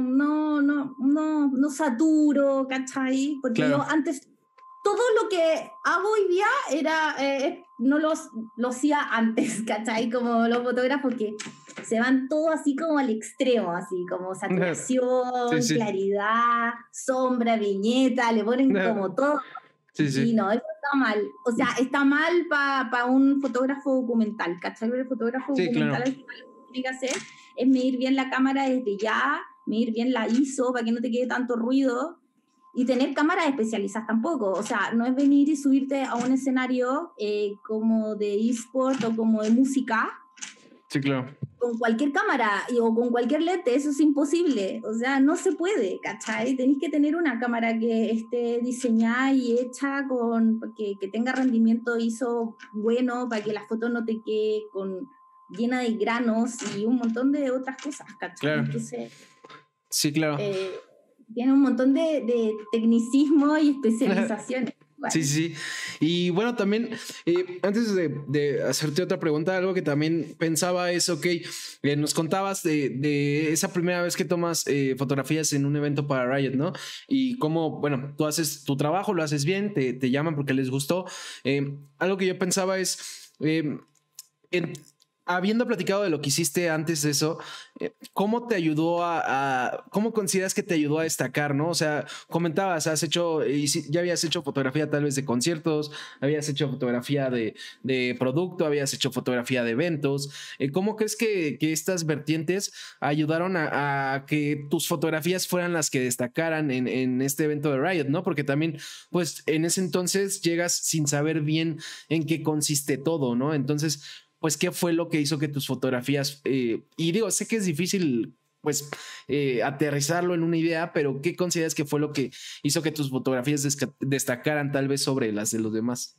no saturo, ¿cachai? Porque Claro. yo antes todo lo que hago hoy día era no lo hacía antes, ¿cachai? Como los fotógrafos que se van todo así como al extremo, así como saturación, Sí. claridad, sombra, viñeta, le ponen como todo. Sí. Y no, eso está mal. O sea, está mal para un fotógrafo documental, ¿cachai? El fotógrafo documental, claro. al final lo que tiene que hacer es medir bien la cámara desde ya, medir bien la ISO para que no te quede tanto ruido, y tener cámaras especializadas tampoco. O sea, no es venir y subirte a un escenario como de eSport o como de música. Sí, claro. Con cualquier cámara o con cualquier lente, eso es imposible. O sea, no se puede, ¿cachai? Tenéis que tener una cámara que esté diseñada y hecha que tenga rendimiento ISO bueno para que la foto no te quede llena de granos y un montón de otras cosas, ¿cachai? Claro. Entonces, sí, claro. Tiene un montón de tecnicismo y especializaciones. Bueno. Sí. Y bueno, también, antes de hacerte otra pregunta, algo que también pensaba es, ok, nos contabas de esa primera vez que tomas fotografías en un evento para Riot, ¿no? Y cómo, bueno, tú haces tu trabajo, lo haces bien, te llaman porque les gustó. Algo que yo pensaba es, habiendo platicado de lo que hiciste antes de eso, ¿cómo te ayudó cómo consideras que te ayudó a destacar, no? O sea, comentabas, ya habías hecho fotografía tal vez de conciertos, habías hecho fotografía de producto, habías hecho fotografía de eventos. ¿Cómo crees que estas vertientes ayudaron a que tus fotografías fueran las que destacaran en este evento de Riot, no? Porque también, pues, en ese entonces llegas sin saber bien en qué consiste todo, ¿no? Entonces, pues, ¿qué fue lo que hizo que tus fotografías, y digo, sé que es difícil, pues, aterrizarlo en una idea, pero ¿qué consideras que fue lo que hizo que tus fotografías destacaran tal vez sobre las de los demás?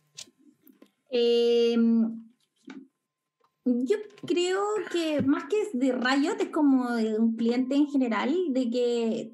Yo creo que más que de Riot es como de un cliente en general, de que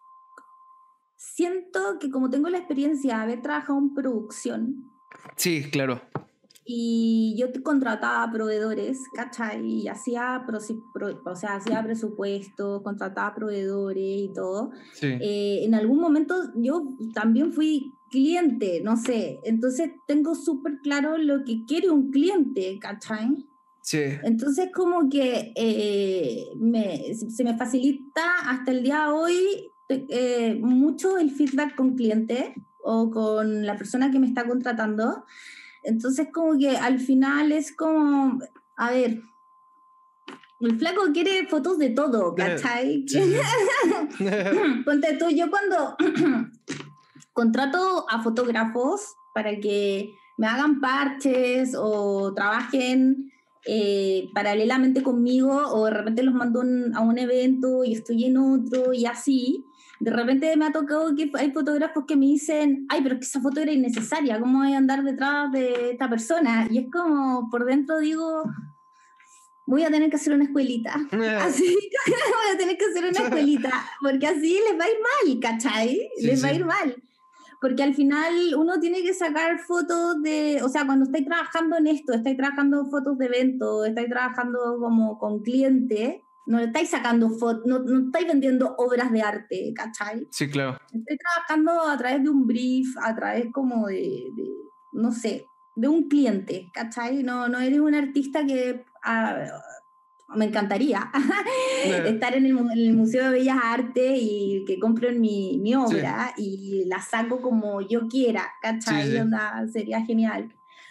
siento que como tengo la experiencia de haber trabajado en producción. Sí, claro. Y yo te contrataba proveedores, ¿cachai? Y hacía presupuestos, contrataba proveedores y todo. Sí. En algún momento yo también fui cliente, no sé. Entonces tengo súper claro lo que quiere un cliente, ¿cachai? Sí. Entonces como que se me facilita hasta el día de hoy mucho el feedback con cliente o con la persona que me está contratando. Entonces como que al final es como, a ver, el flaco quiere fotos de todo, ¿cachai? Sí. Ponte tú, yo cuando contrato a fotógrafos para que me hagan parches o trabajen paralelamente conmigo, o de repente los mando a un evento y estoy en otro y así. De repente me ha tocado que hay fotógrafos que me dicen, ay, pero es que esa foto era innecesaria, ¿cómo voy a andar detrás de esta persona? Y es como, por dentro digo, voy a tener que hacer una escuelita. Así, voy a tener que hacer una escuelita, porque así les va a ir mal, ¿cachai? Sí, les va a ir mal. Porque al final uno tiene que sacar fotos o sea, cuando estáis trabajando en esto, estáis trabajando fotos de eventos, estáis trabajando como con clientes, no le estáis sacando fotos, no estáis vendiendo obras de arte, ¿cachai? Sí, claro. Estoy trabajando a través de un brief, a través como no sé, de un cliente, ¿cachai? No eres un artista que... me encantaría estar en el Museo de Bellas Artes y que compren mi obra y la saco como yo quiera, ¿cachai? Sí. Onda, sería genial.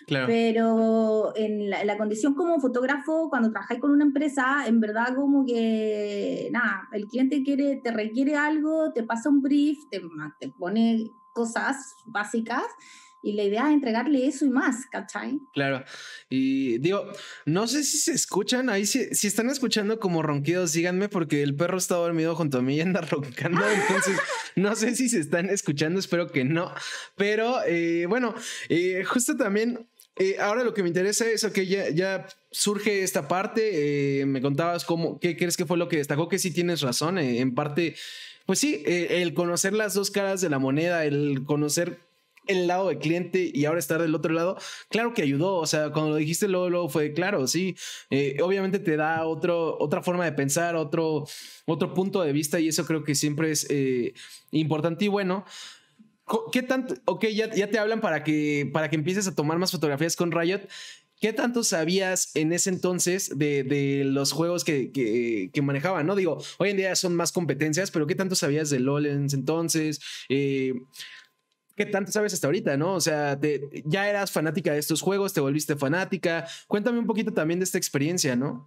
Claro. Pero en la condición como fotógrafo, cuando trabajáis con una empresa, en verdad como que, nada, el cliente te requiere algo, te pasa un brief, te pone cosas básicas y la idea es entregarle eso y más, ¿cachai? Claro. Y digo, no sé si se escuchan ahí, si están escuchando como ronquidos, díganme porque el perro está dormido junto a mí y anda roncando, entonces no sé si se están escuchando, espero que no. Pero bueno, justo también, ahora lo que me interesa es, ok, ya surge esta parte, me contabas qué crees que fue lo que destacó, que sí tienes razón, en parte, pues sí, el conocer las dos caras de la moneda, el conocer el lado del cliente y ahora estar del otro lado, claro que ayudó, o sea, cuando lo dijiste luego fue claro, sí, obviamente te da otra forma de pensar, otro punto de vista y eso creo que siempre es importante y bueno. ¿Qué tanto? Ok, ya te hablan para que empieces a tomar más fotografías con Riot. ¿Qué tanto sabías en ese entonces de los juegos que manejaban? No digo, hoy en día son más competencias, pero ¿qué tanto sabías de LOL en ese entonces? ¿Qué tanto sabes hasta ahorita, no? O sea, ya eras fanática de estos juegos, te volviste fanática. Cuéntame un poquito también de esta experiencia, ¿no?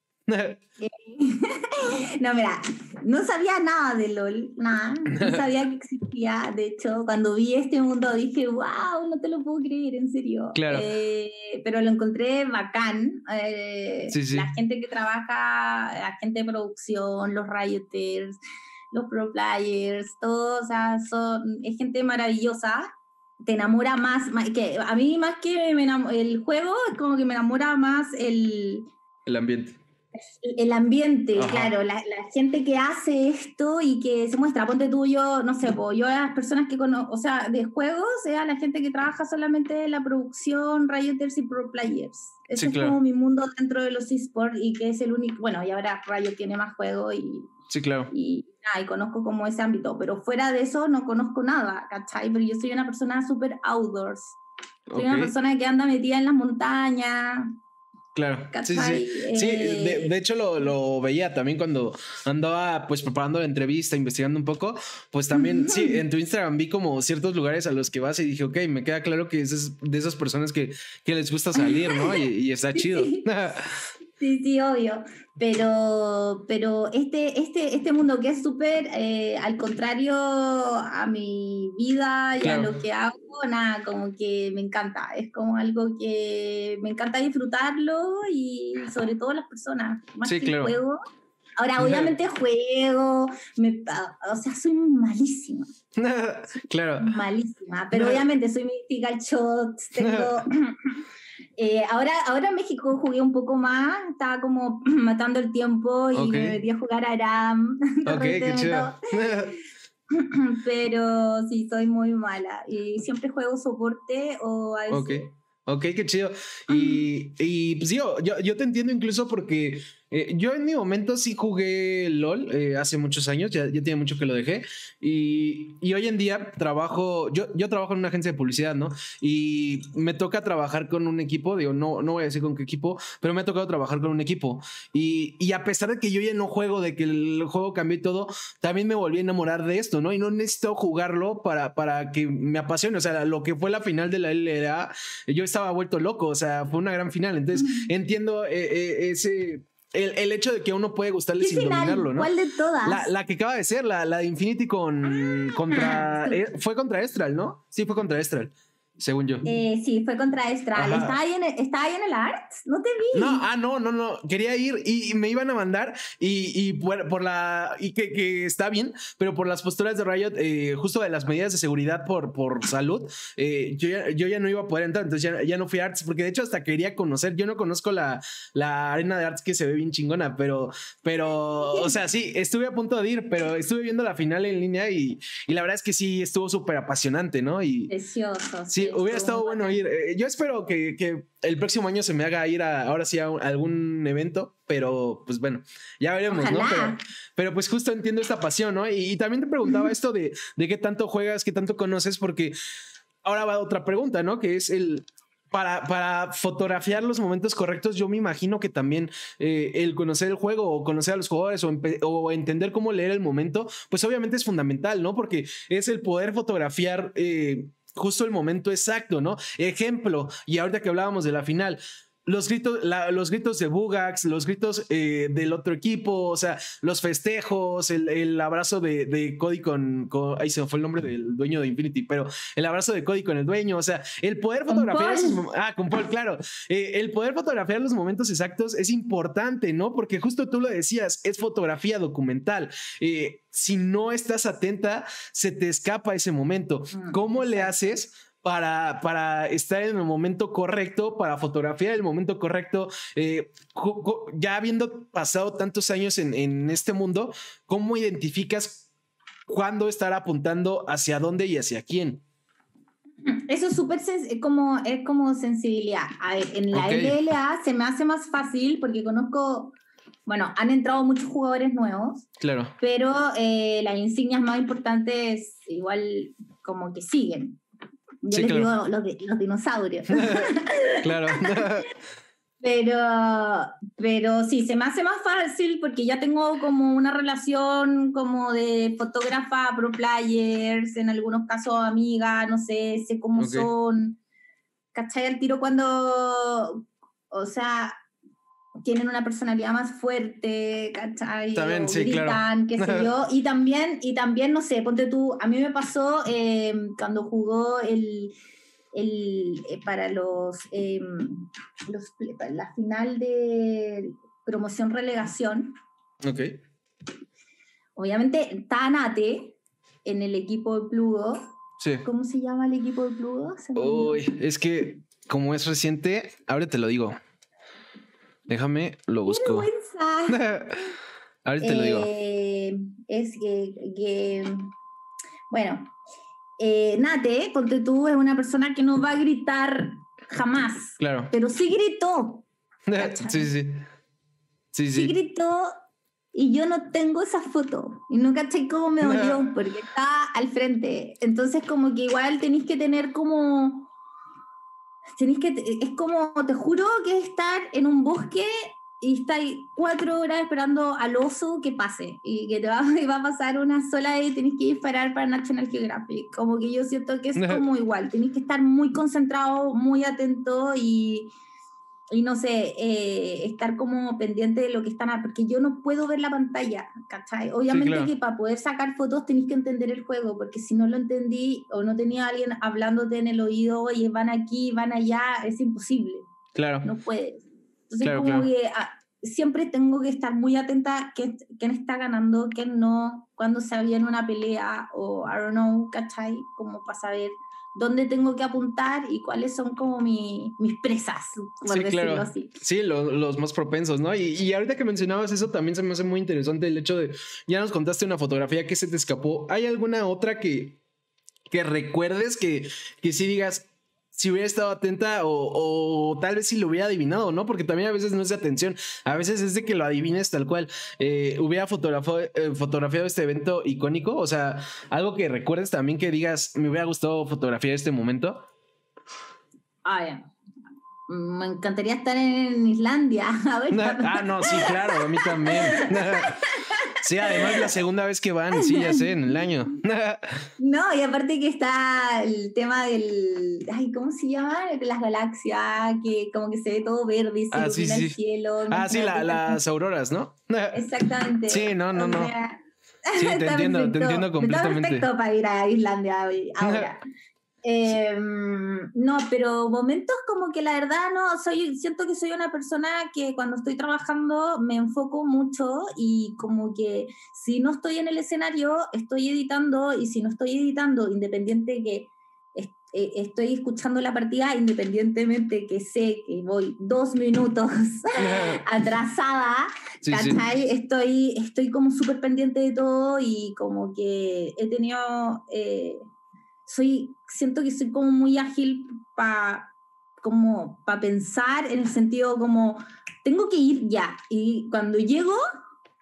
No, mira, no sabía nada de LOL, nada, no sabía que existía. De hecho, cuando vi este mundo dije, wow, no te lo puedo creer, en serio. Claro. Pero lo encontré bacán. Sí. La gente que trabaja, la gente de producción, los rioters, los pro players, todos, o sea, es gente maravillosa. Te enamora más que a mí, más que el juego, es como que me enamora más el ambiente. El ambiente, Ajá. claro, la gente que hace esto y que se muestra, ponte tú, yo, no sé, yo a las personas que conozco, o sea, de juegos, a la gente que trabaja solamente en la producción, Rioters y Pro Players. Ese Sí, es claro. como mi mundo dentro de los esports y que es el único, bueno, y ahora Riot tiene más juegos sí, claro. Y conozco como ese ámbito, pero fuera de eso no conozco nada, ¿cachai? Pero yo soy una persona súper outdoors. Soy una persona que anda metida en las montañas. Claro, sí. De hecho lo veía también cuando andaba pues preparando la entrevista, investigando un poco, pues también, sí, en tu Instagram vi como ciertos lugares a los que vas y dije, ok, me queda claro que es de esas personas que les gusta salir, ¿no? Y está chido. Sí, obvio. Pero este mundo que es súper al contrario a mi vida y claro. a lo que hago, nada, como que me encanta. Es como algo que me encanta disfrutarlo y sobre todo las personas, más sí, que claro. el juego. Ahora, obviamente juego, o sea, soy malísima. Claro. Malísima, pero obviamente soy mythical shots, tengo... ahora en México jugué un poco más, estaba como matando el tiempo y me metí a jugar a Aram. Ok, qué chido. Pero sí, soy muy mala y siempre juego soporte o ADC. Ok, qué chido. Y pues yo te entiendo incluso porque yo en mi momento sí jugué LOL hace muchos años, ya tiene mucho que lo dejé. Y hoy en día yo trabajo en una agencia de publicidad, ¿no? Y me toca trabajar con un equipo, digo, no voy a decir con qué equipo, pero me ha tocado trabajar con un equipo. Y a pesar de que yo ya no juego, de que el juego cambió y todo, también me volví a enamorar de esto, ¿no? Y no necesito jugarlo para que me apasione. O sea, lo que fue la final de la LLA, yo estaba vuelto loco, o sea, fue una gran final. Entonces, entiendo ese... El hecho de que uno puede gustarle sin dominarlo, ¿no? ¿Cuál de todas? La que acaba de ser, la de Infinity contra... Sí. Fue contra Estral, ¿no? Sí, fue contra Estral, según yo. Sí, fue contra Estral. ¿Estaba ahí en el Arts? No te vi. No. Quería ir y me iban a mandar y por la... Y que está bien, pero por las posturas de Riot, justo de las medidas de seguridad por salud, yo ya no iba a poder entrar, entonces ya no fui a Arts, porque de hecho hasta quería conocer, yo no conozco la arena de Arts que se ve bien chingona, pero o sea, sí, estuve a punto de ir, pero estuve viendo la final en línea y la verdad es que sí, estuvo súper apasionante, ¿no? Y precioso. Sí, hubiera estado bueno ir. Yo espero que el próximo año se me haga ir ahora sí a algún evento, pero pues bueno, ya veremos. Ojalá. ¿No? Pero pues justo entiendo esta pasión, ¿no? Y también te preguntaba esto de qué tanto juegas, qué tanto conoces, porque ahora va otra pregunta, ¿no? Que es para fotografiar los momentos correctos, yo me imagino que también el conocer el juego o conocer a los jugadores o entender cómo leer el momento, pues obviamente es fundamental, ¿no? Porque es el poder fotografiar justo el momento exacto, ¿no? Ejemplo, y ahorita que hablábamos de la final, los gritos de Bugax, los gritos del otro equipo, o sea, los festejos, el abrazo de Cody ahí se me fue el nombre del dueño de Infinity, pero el abrazo de Cody con el dueño, o sea, el poder fotografiar con Paul, claro, el poder fotografiar los momentos exactos es importante, ¿no? Porque justo tú lo decías, es fotografía documental. Si no estás atenta, se te escapa ese momento. ¿Cómo le haces para estar en el momento correcto, para fotografiar el momento correcto? Ya habiendo pasado tantos años en este mundo, ¿cómo identificas cuándo estar apuntando hacia dónde y hacia quién? Eso es súper es como sensibilidad. A ver, en la LLA se me hace más fácil porque conozco, bueno, han entrado muchos jugadores nuevos, claro, pero las insignias más importantes igual como que siguen. Yo les claro. digo los dinosaurios. Claro. Pero sí, se me hace más fácil porque ya tengo como una relación como de fotógrafa pro players, en algunos casos amiga, no sé cómo son. ¿Cachai? Al tiro cuando, o sea, tienen una personalidad más fuerte, ¿cachai? También, o sí, gritan, claro. qué sé yo. Y también, no sé, ponte tú, a mí me pasó cuando jugó para la final de promoción relegación. Ok. Obviamente está Nate en el equipo de Plugo. Sí. ¿Cómo se llama el equipo de Plugo? Uy, es como es reciente, ahora te lo digo. Déjame, lo busco. ¡Qué vergüenza! Ahorita te lo digo. Es que bueno, Nate, ponte tú, es una persona que no va a gritar jamás. Claro. Pero sí gritó. Sí gritó y yo no tengo esa foto. Y no caché cómo me dolió porque estaba al frente. Entonces como que igual tenéis que tener como... es como, te juro que es estar en un bosque y estáis 4 horas esperando al oso que pase y que va a pasar una sola y tenés que disparar para National Geographic. Como que yo siento que es como igual, tenés que estar muy concentrado, muy atento y no sé, estar como pendiente de lo que están, porque yo no puedo ver la pantalla, ¿cachai? Obviamente sí, claro, que para poder sacar fotos tenés que entender el juego, porque si no lo entendí o no tenía alguien hablándote en el oído, oye, van aquí, van allá, es imposible. Claro. No puedes. Entonces como que siempre tengo que estar muy atenta a quién está ganando, quién no, cuando se viene una pelea o I don't know, ¿cachai? Como para saber dónde tengo que apuntar y cuáles son como mis presas, por decirlo así. Sí, los más propensos, ¿no? Y ahorita que mencionabas eso, también se me hace muy interesante el hecho de, ya nos contaste una fotografía que se te escapó. ¿Hay alguna otra que recuerdes que sí digas, si hubiera estado atenta o tal vez si lo hubiera adivinado, ¿no? Porque también a veces no es de atención, a veces es de que lo adivines tal cual. Hubiera fotografiado este evento icónico, o sea, algo que recuerdes también que digas, me hubiera gustado fotografiar este momento. Me encantaría estar en Islandia. A ver, no, sí, claro, a mí también. Sí, además la segunda vez que van, sí, ya sé, en el año. No, y aparte que está el tema del... Ay, ¿cómo se llama? Las galaxias, que como que se ve todo verde y se ilumina el cielo. Sí, las auroras, ¿no? Exactamente. Sí, no. Sí, te entiendo completamente. Está perfecto para ir a Islandia ahora. No, pero momentos como que la verdad siento que soy una persona que cuando estoy trabajando me enfoco mucho y como que si no estoy en el escenario estoy editando y si no estoy editando, independiente que estoy escuchando la partida, independientemente que sé que voy 2 minutos atrasada, ¿cachai? Sí. Estoy como súper pendiente de todo y como que he tenido... siento que soy como muy ágil para pensar en el sentido como tengo que ir ya y cuando llego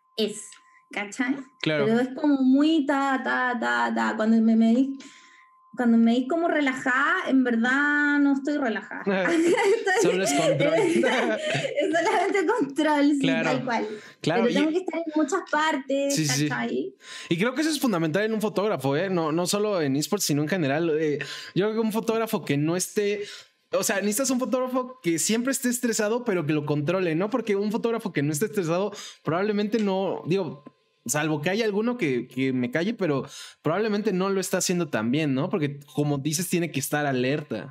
¿cachai? Claro. Pero es como muy cuando me cuando me di como relajada, en verdad no estoy relajada. Solo es control. Es solamente control, sí, claro, tal cual. Claro, pero tengo que estar en muchas partes, ¿cachai? Sí. Y creo que eso es fundamental en un fotógrafo, no solo en esports, sino en general. Yo creo que un fotógrafo que no esté... O sea, necesitas un fotógrafo que siempre esté estresado, pero que lo controle, ¿no? Porque un fotógrafo que no esté estresado probablemente no... Digo... Salvo que haya alguno que me calle, pero probablemente no lo está haciendo tan bien, ¿no? Porque como dices, tiene que estar alerta.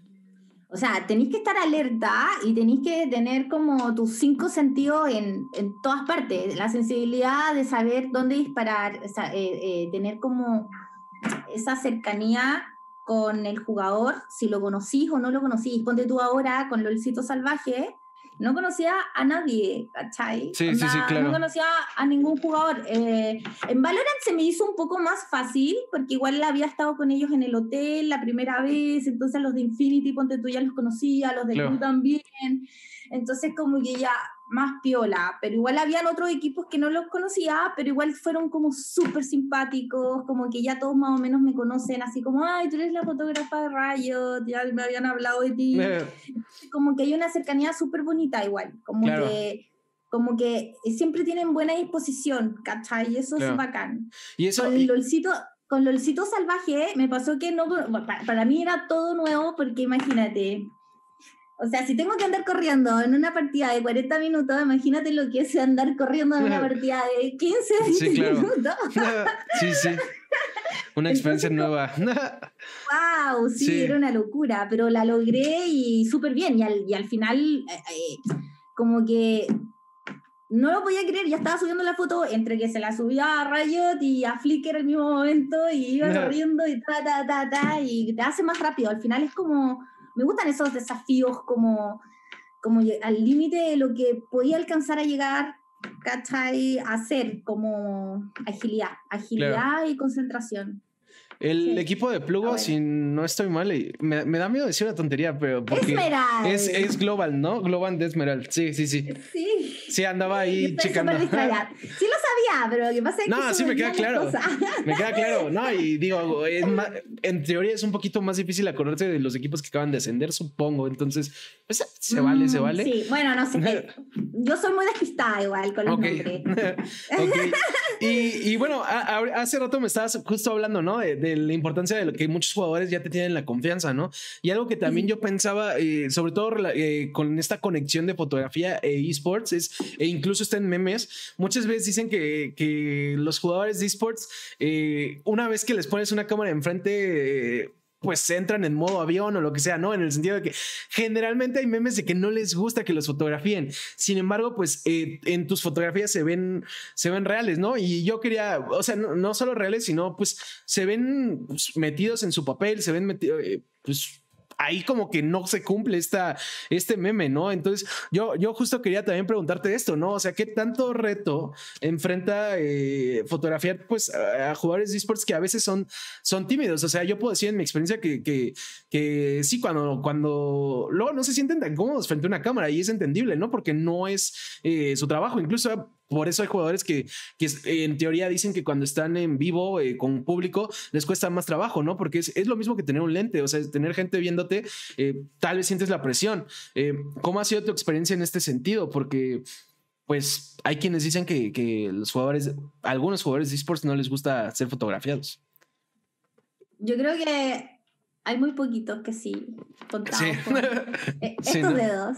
O sea, tenéis que estar alerta y tenéis que tener como tus 5 sentidos en todas partes. La sensibilidad de saber dónde disparar, o sea, tener como esa cercanía con el jugador, si lo conocís o no lo conocís. Ponte tú ahora con LOLcito Salvaje, no conocía a nadie, ¿cachai? Sí, claro. No conocía a ningún jugador. En Valorant se me hizo un poco más fácil, porque igual había estado con ellos en el hotel la primera vez, entonces los de Infinity, ponte tú, ya los conocía, los de Crew también, entonces como que ya más piola, pero igual habían otros equipos que no los conocía, pero igual fueron como súper simpáticos, como que ya todos más o menos me conocen, así como, ay, tú eres la fotógrafa de Riot, ya me habían hablado de ti. Como que hay una cercanía súper bonita igual, como que siempre tienen buena disposición, ¿cachai? Y eso es bacán. Y eso... Con LOLcito Salvaje me pasó que no, para mí era todo nuevo, porque imagínate... O sea, si tengo que andar corriendo en una partida de 40 minutos, imagínate lo que es andar corriendo en una partida de 15 minutos. Sí. Una experiencia nueva. Wow, sí, era una locura, pero la logré y súper bien. Y al final, como que no lo podía creer, ya estaba subiendo la foto entre que se la subía a Riot y a Flickr al mismo momento y iba corriendo y y te hace más rápido. Al final es como... Me gustan esos desafíos como al límite de lo que podía alcanzar a llegar, ¿cachai? A hacer, como agilidad y concentración. El equipo de Plugo, si no estoy mal, me da miedo decir una tontería, pero porque es Global, ¿no? Global de Esmeralda. Sí. Sí, andaba ahí checando. Sí lo sabía, pero lo que pasa es que... No, sí, me queda claro. Me queda claro. No, y digo, en teoría es un poquito más difícil acordarse de los equipos que acaban de ascender, supongo. Entonces, pues se vale. Sí, bueno, no sé. Yo soy muy despistada igual con los nombres. Okay. Y bueno, hace rato me estabas justo hablando, ¿no? De la importancia de lo que muchos jugadores ya te tienen la confianza, ¿no? Y algo que también yo pensaba, sobre todo con esta conexión de fotografía e esports, e incluso está en memes, muchas veces dicen que los jugadores de esports, una vez que les pones una cámara enfrente, pues entran en modo avión o lo que sea, ¿no? En el sentido de que generalmente hay memes de que no les gusta que los fotografíen. Sin embargo, pues en tus fotografías se ven reales, ¿no? Y yo quería, o sea, no solo reales, sino pues se ven metidos en su papel, se ven metidos, pues... Ahí como que no se cumple este meme, ¿no? Entonces yo justo quería también preguntarte esto, ¿no? O sea, ¿qué tanto reto enfrenta fotografiar pues a jugadores de esports que a veces son tímidos? O sea, yo puedo decir en mi experiencia que sí, cuando luego no se sienten tan cómodos frente a una cámara, y es entendible, ¿no? Porque no es su trabajo. Incluso por eso hay jugadores que en teoría dicen que cuando están en vivo con público les cuesta más trabajo, ¿no? Porque es lo mismo que tener un lente, o sea, tener gente viéndote, tal vez sientes la presión. ¿Cómo ha sido tu experiencia en este sentido? Porque pues hay quienes dicen que algunos jugadores de esports no les gusta ser fotografiados. Yo creo que hay muy poquitos que sí, contados sí. Estos dedos.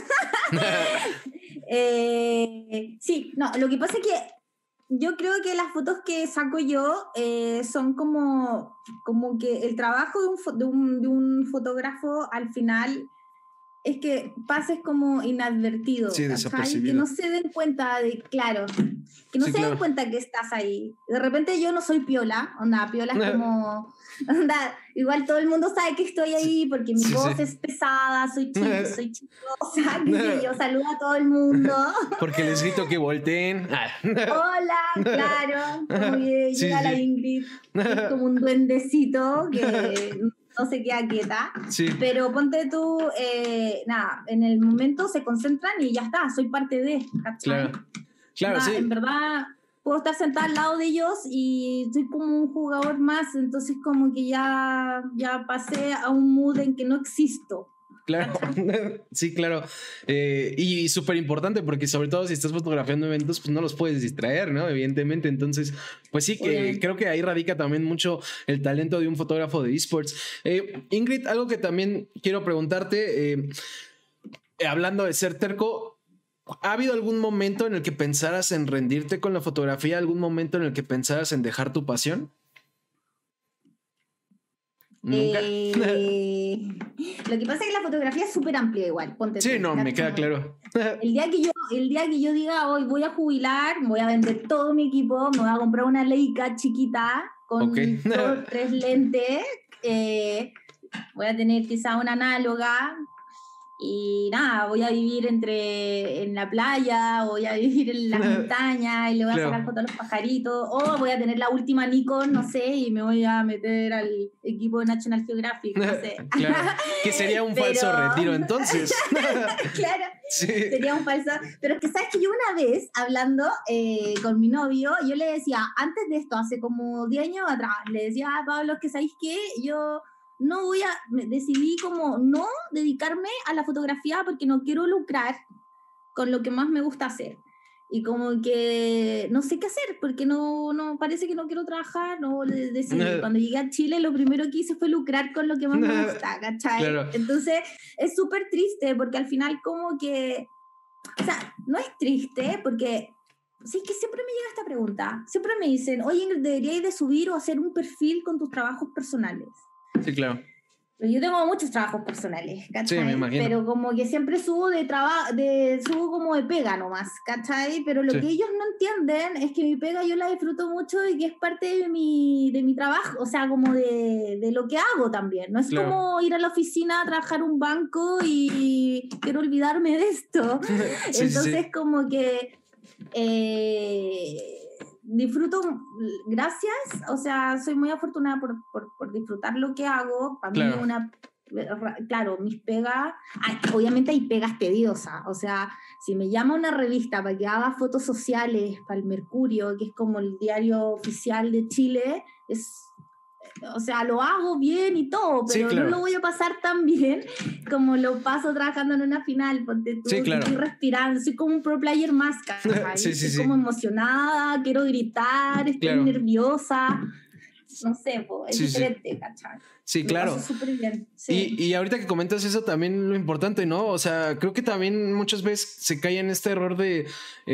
Sí, no, lo que pasa es que yo creo que las fotos que saco yo son como que el trabajo de un fotógrafo al final es que pases como inadvertido, sí, desapercibido. Que no se den cuenta de, claro, que no se den cuenta que estás ahí. De repente yo no soy piola es como, igual todo el mundo sabe que estoy ahí porque mi voz es pesada, soy chistosa, yo saludo a todo el mundo. Porque les grito que volteen. Hola, claro, como que llega la Ingrid, es como un duendecito que... no se queda quieta, pero ponte tú, en el momento se concentran y ya está, soy parte de, ¿cachai? Claro, sí. En verdad, puedo estar sentada al lado de ellos y soy como un jugador más, entonces como que ya pasé a un mood en que no existo. Claro, sí, claro. Y súper importante porque sobre todo si estás fotografiando eventos, pues no los puedes distraer, ¿no? Evidentemente. Entonces, pues sí, que creo que ahí radica también mucho el talento de un fotógrafo de esports. Ingrid, algo que también quiero preguntarte, hablando de ser terco, ¿ha habido algún momento en el que pensaras en rendirte con la fotografía? ¿Algún momento en el que pensaras en dejar tu pasión? ¿Nunca? Lo que pasa es que la fotografía es súper amplia igual. Ponte sí, no, me queda claro. El día que yo diga hoy voy a jubilar, voy a vender todo mi equipo, me voy a comprar una Leica chiquita con 2, 3 lentes, voy a tener quizá una análoga y nada, voy a vivir en la playa, voy a vivir en las montañas y le voy a sacar fotos a los pajaritos, o voy a tener la última Nikon, no sé, y me voy a meter al equipo de National Geographic, no sé. Claro, que sería un falso retiro entonces. Claro, sí. Sería un falso. Pero es que sabes que yo una vez, hablando con mi novio, yo le decía, antes de esto, hace como 10 años atrás, le decía a Pablo, es que sabéis qué, yo decidí como no dedicarme a la fotografía porque no quiero lucrar con lo que más me gusta hacer. Y como que no sé qué hacer, porque no parece que no quiero trabajar, no decidí. Cuando llegué a Chile, lo primero que hice fue lucrar con lo que más me gusta, ¿cachai? Claro. Entonces, es súper triste, porque al final como que... O sea, no es triste, porque... Sí, es que siempre me llega esta pregunta. Siempre me dicen, oye, deberíais de subir o hacer un perfil con tus trabajos personales. Sí, claro. Yo tengo muchos trabajos personales, ¿cachai? Sí, me imagino. Pero como que siempre subo subo como de pega nomás, ¿cachai? Pero lo que ellos no entienden es que mi pega yo la disfruto mucho y que es parte de mi trabajo, o sea, como de lo que hago también. No es como ir a la oficina a trabajar un banco y quiero olvidarme de esto. Entonces, como que... disfruto, gracias, o sea, soy muy afortunada por disfrutar lo que hago. Para mí claro, mis pegas, obviamente hay pegas tediosas, o sea, si me llama una revista para que haga fotos sociales para el Mercurio, que es como el diario oficial de Chile, o sea, lo hago bien y todo, pero no lo voy a pasar tan bien como lo paso trabajando en una final, porque estoy respirando, soy como un pro player más, estoy como emocionada, quiero gritar, estoy nerviosa, no sé, es diferente, ¿cachai? Sí, claro. Bien. Y ahorita que comentas eso también lo importante, ¿no? O sea, creo que también muchas veces se cae en este error de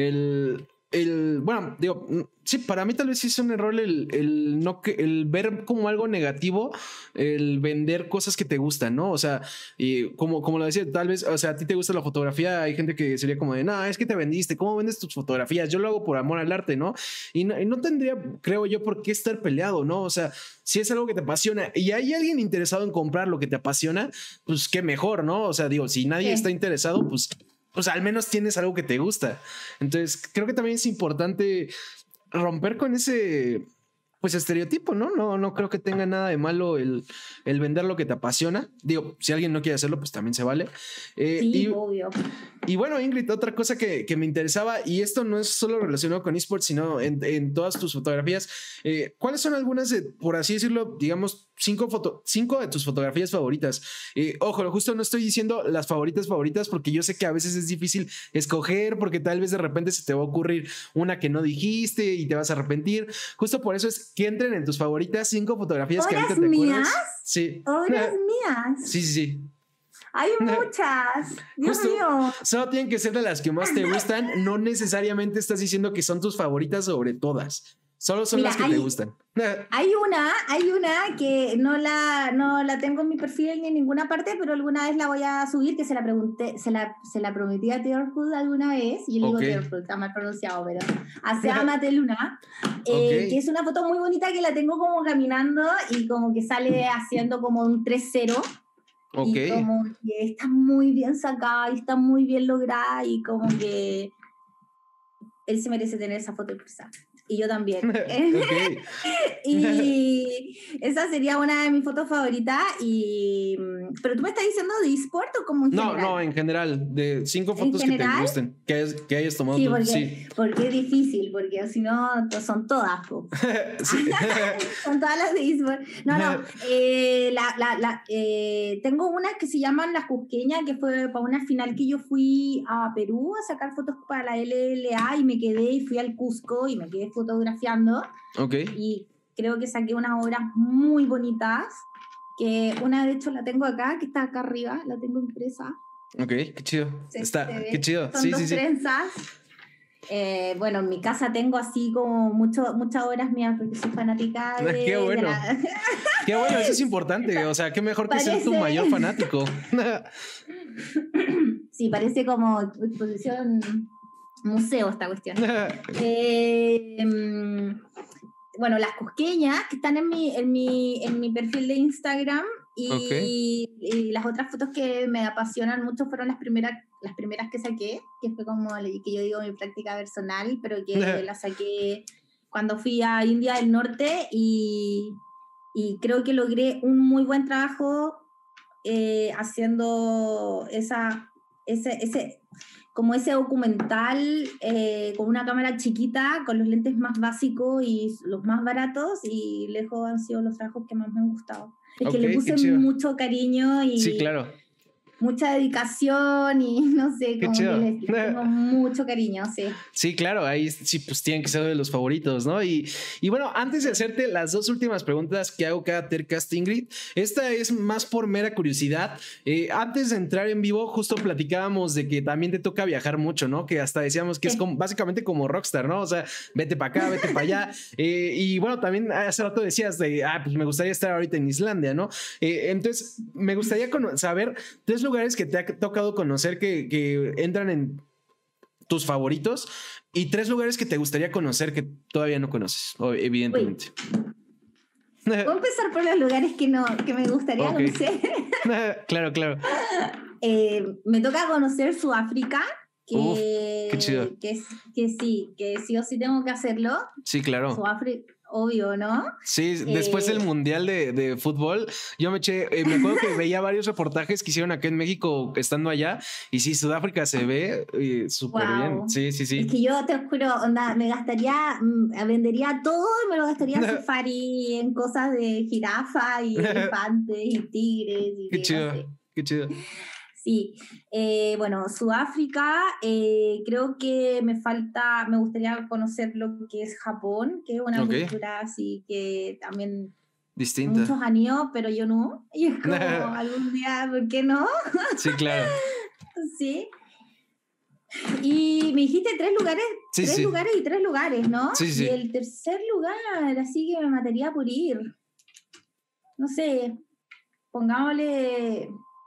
bueno, digo, sí, para mí tal vez sí es un error el ver como algo negativo, el vender cosas que te gustan, ¿no? O sea, y como lo decía, tal vez, o sea, a ti te gusta la fotografía, hay gente que sería como de, no, es que te vendiste, ¿cómo vendes tus fotografías? Yo lo hago por amor al arte, ¿no? Y no tendría, creo yo, por qué estar peleado, ¿no? O sea, si es algo que te apasiona y hay alguien interesado en comprar lo que te apasiona, pues qué mejor, ¿no? O sea, digo, si nadie está interesado, pues al menos tienes algo que te gusta. Entonces, creo que también es importante romper con ese, pues, estereotipo, ¿no? No creo que tenga nada de malo el vender lo que te apasiona. Digo, si alguien no quiere hacerlo, pues también se vale. Sí, obvio. Y bueno, Ingrid, otra cosa que me interesaba, y esto no es solo relacionado con esports, sino en todas tus fotografías, ¿cuáles son algunas por así decirlo, digamos, 5 de tus fotografías favoritas? Ojo, justo no estoy diciendo las favoritas porque yo sé que a veces es difícil escoger, porque tal vez de repente se te va a ocurrir una que no dijiste y te vas a arrepentir. Justo por eso es que entren en tus favoritas 5 fotografías que ahorita te acuerdas. Sí. ¿Obras mías? Sí. Hay muchas. Dios mío. Solo tienen que ser de las que más te gustan. No necesariamente estás diciendo que son tus favoritas sobre todas. Solo son las que te gustan. Hay una que no la tengo en mi perfil ni en ninguna parte, pero alguna vez la voy a subir, que se la prometí a Taylor Hood alguna vez. Y yo le digo Taylor Hood, está mal pronunciado, pero a Amate Luna, que es una foto muy bonita que la tengo como caminando y como que sale haciendo como un 3-0. Y como que está muy bien sacada y está muy bien lograda y como que él se merece tener esa foto impresa. Y yo también. Esa sería una de mis fotos favoritas. Pero tú me estás diciendo de eSport o como en general. No, en general, de 5 fotos que te gusten, que hayas tomado sí, tú. Porque es difícil, porque si no, son todas. Son todas las de eSport. No. Tengo unas que se llaman Las Cusqueñas, que fue para una final que yo fui a Perú a sacar fotos para la LLA y me quedé y fui al Cusco y me quedé fotografiando. Y creo que saqué unas obras muy bonitas, que una de hecho la tengo acá, que está acá arriba, la tengo impresa. Ok, qué chido. Qué chido. Son dos trenzas. Bueno, en mi casa tengo así como muchas obras mías porque soy fanática de... Qué bueno. Qué bueno, eso es importante. O sea, qué mejor que ser tu mayor fanático. Sí, parece como exposición museo esta cuestión. Bueno, Las Cusqueñas, que están en mi perfil de Instagram, y las otras fotos que me apasionan mucho fueron las primeras que saqué, que fue como que yo digo mi práctica personal, pero que las saqué cuando fui a India del Norte, y creo que logré un muy buen trabajo haciendo ese documental con una cámara chiquita, con los lentes más básicos y los más baratos, y lejos han sido los trabajos que más me han gustado. Es que le puse mucho cariño y sí, claro, mucha dedicación y no sé, como que les tengo mucho cariño, sí. Sí, claro, ahí sí pues tienen que ser de los favoritos, ¿no? Y bueno, antes de hacerte las 2 últimas preguntas que hago cada Tercast, Ingrid, esta es más por mera curiosidad. Antes de entrar en vivo, justo platicábamos de que también te toca viajar mucho, ¿no? Que hasta decíamos que es básicamente como rockstar, ¿no? O sea, vete para acá, vete para allá. Y bueno, también hace rato decías pues me gustaría estar ahorita en Islandia, ¿no? Entonces, me gustaría saber 3 lugares que te ha tocado conocer que entran en tus favoritos y 3 lugares que te gustaría conocer que todavía no conoces, evidentemente. Voy a empezar por los lugares que me gustaría conocer. Claro. Me toca conocer Sudáfrica, qué chido. Que sí o sí tengo que hacerlo. Sí, claro. Sudáfrica, obvio, ¿no? Sí, después del Mundial de fútbol, yo me acuerdo que veía varios reportajes que hicieron acá en México estando allá, y sí, Sudáfrica se ve súper bien. Sí. Es que yo te juro, vendería todo y me lo gastaría en safari, en cosas de jirafa y elefantes y tigres. Y qué chido. Sí, bueno, Sudáfrica, creo que me gustaría conocer lo que es Japón, que es una cultura así que también distinta. Muchos han ido, pero yo no. Y es como algún día, ¿por qué no? Sí, claro. Sí. Y me dijiste 3 lugares, lugares y 3 lugares, ¿no? Sí. Y el tercer lugar, así que me mataría por ir. No sé, pongámosle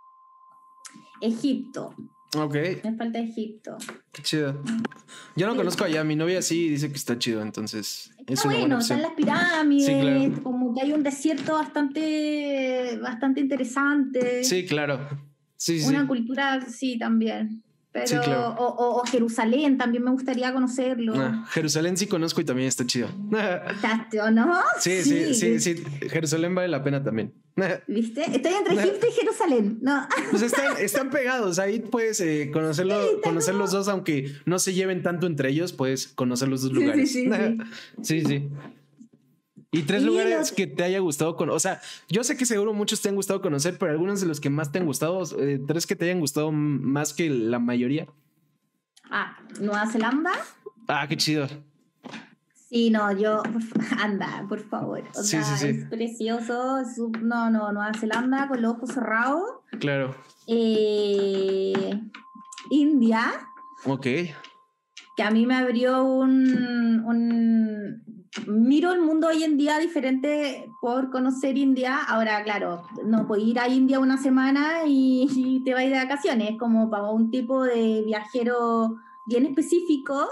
Egipto. Me falta Egipto. Qué chido. Yo no conozco allá, mi novia sí dice que está chido, entonces es una buena opción. Están las pirámides, claro. Como que hay un desierto bastante interesante. Sí, claro. Una cultura, sí, también. Pero, sí, claro. o Jerusalén, también me gustaría conocerlo. Jerusalén sí conozco y también está chido. ¿O no? Sí. Jerusalén vale la pena también. ¿Viste? Estoy entre Egipto y Jerusalén. No. Pues están pegados. Ahí puedes conocer los dos, aunque no se lleven tanto entre ellos, puedes conocer los 2 lugares. Sí. Y 3 lugares que te haya gustado o sea, yo sé que seguro muchos te han gustado conocer, pero algunos de los que más te han gustado, 3 que te hayan gustado más que la mayoría. Nueva Zelanda. Qué chido. Sí, no, anda, por favor. Sí. Es precioso. Nueva Zelanda con los ojos cerrados. Claro. India. Que a mí me abrió miro el mundo hoy en día diferente por conocer India. Ahora, claro, no puedes ir a India una semana y te vas a ir de vacaciones, como para un tipo de viajero bien específico.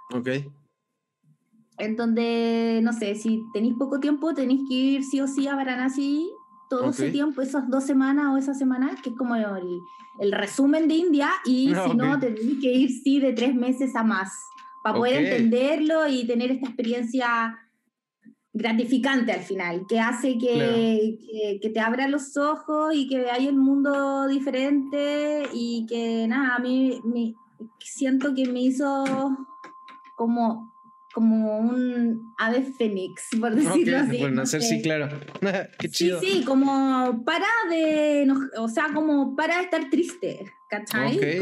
En donde, no sé, si tenéis poco tiempo, tenéis que ir sí o sí a Varanasi todo ese tiempo, esas 2 semanas o esa semana, que es como el resumen de India, y si no, tenéis que ir de 3 meses a más, para poder entenderlo y tener esta experiencia gratificante al final, que hace Claro. que te abra los ojos y que veáis el mundo diferente y que nada, a mí siento que me hizo como, como un ave fénix, por decirlo Ok, así, por no nacer, sí, sé. claro. Qué Sí, chido. sí, como para de, o sea, como para de estar triste, Ok. ¿cachai?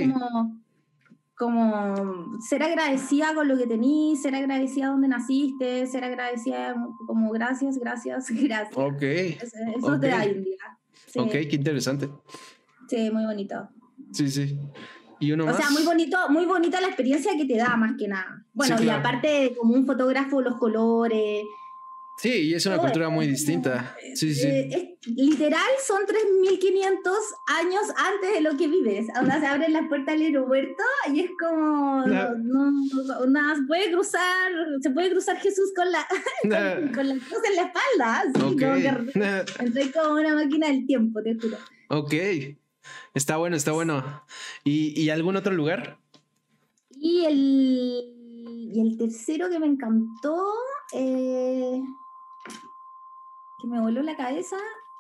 Como ser agradecida con lo que tenís, ser agradecida donde naciste, ser agradecida como gracias, gracias, gracias. Ok. Eso Ok. te da un día. Ok, Sí, qué interesante. sí, muy bonito. Sí, sí. ¿Y uno O sea, más? muy bonita la experiencia que te da más que nada. Sí, Bueno, y claro. aparte como un fotógrafo, los colores, Sí, y es una todo cultura eso, muy distinta. Sí, sí. literal son 3.500 años antes de lo que vives. Ahora se abren las puertas del aeropuerto y es como, nada, se puede cruzar Jesús con la, con la cruz en la espalda, así, Ok. como que entré como una máquina del tiempo, te juro. Ok. Está bueno, está bueno. ¿Y algún otro lugar? Y el tercero que me encantó, que me voló la cabeza.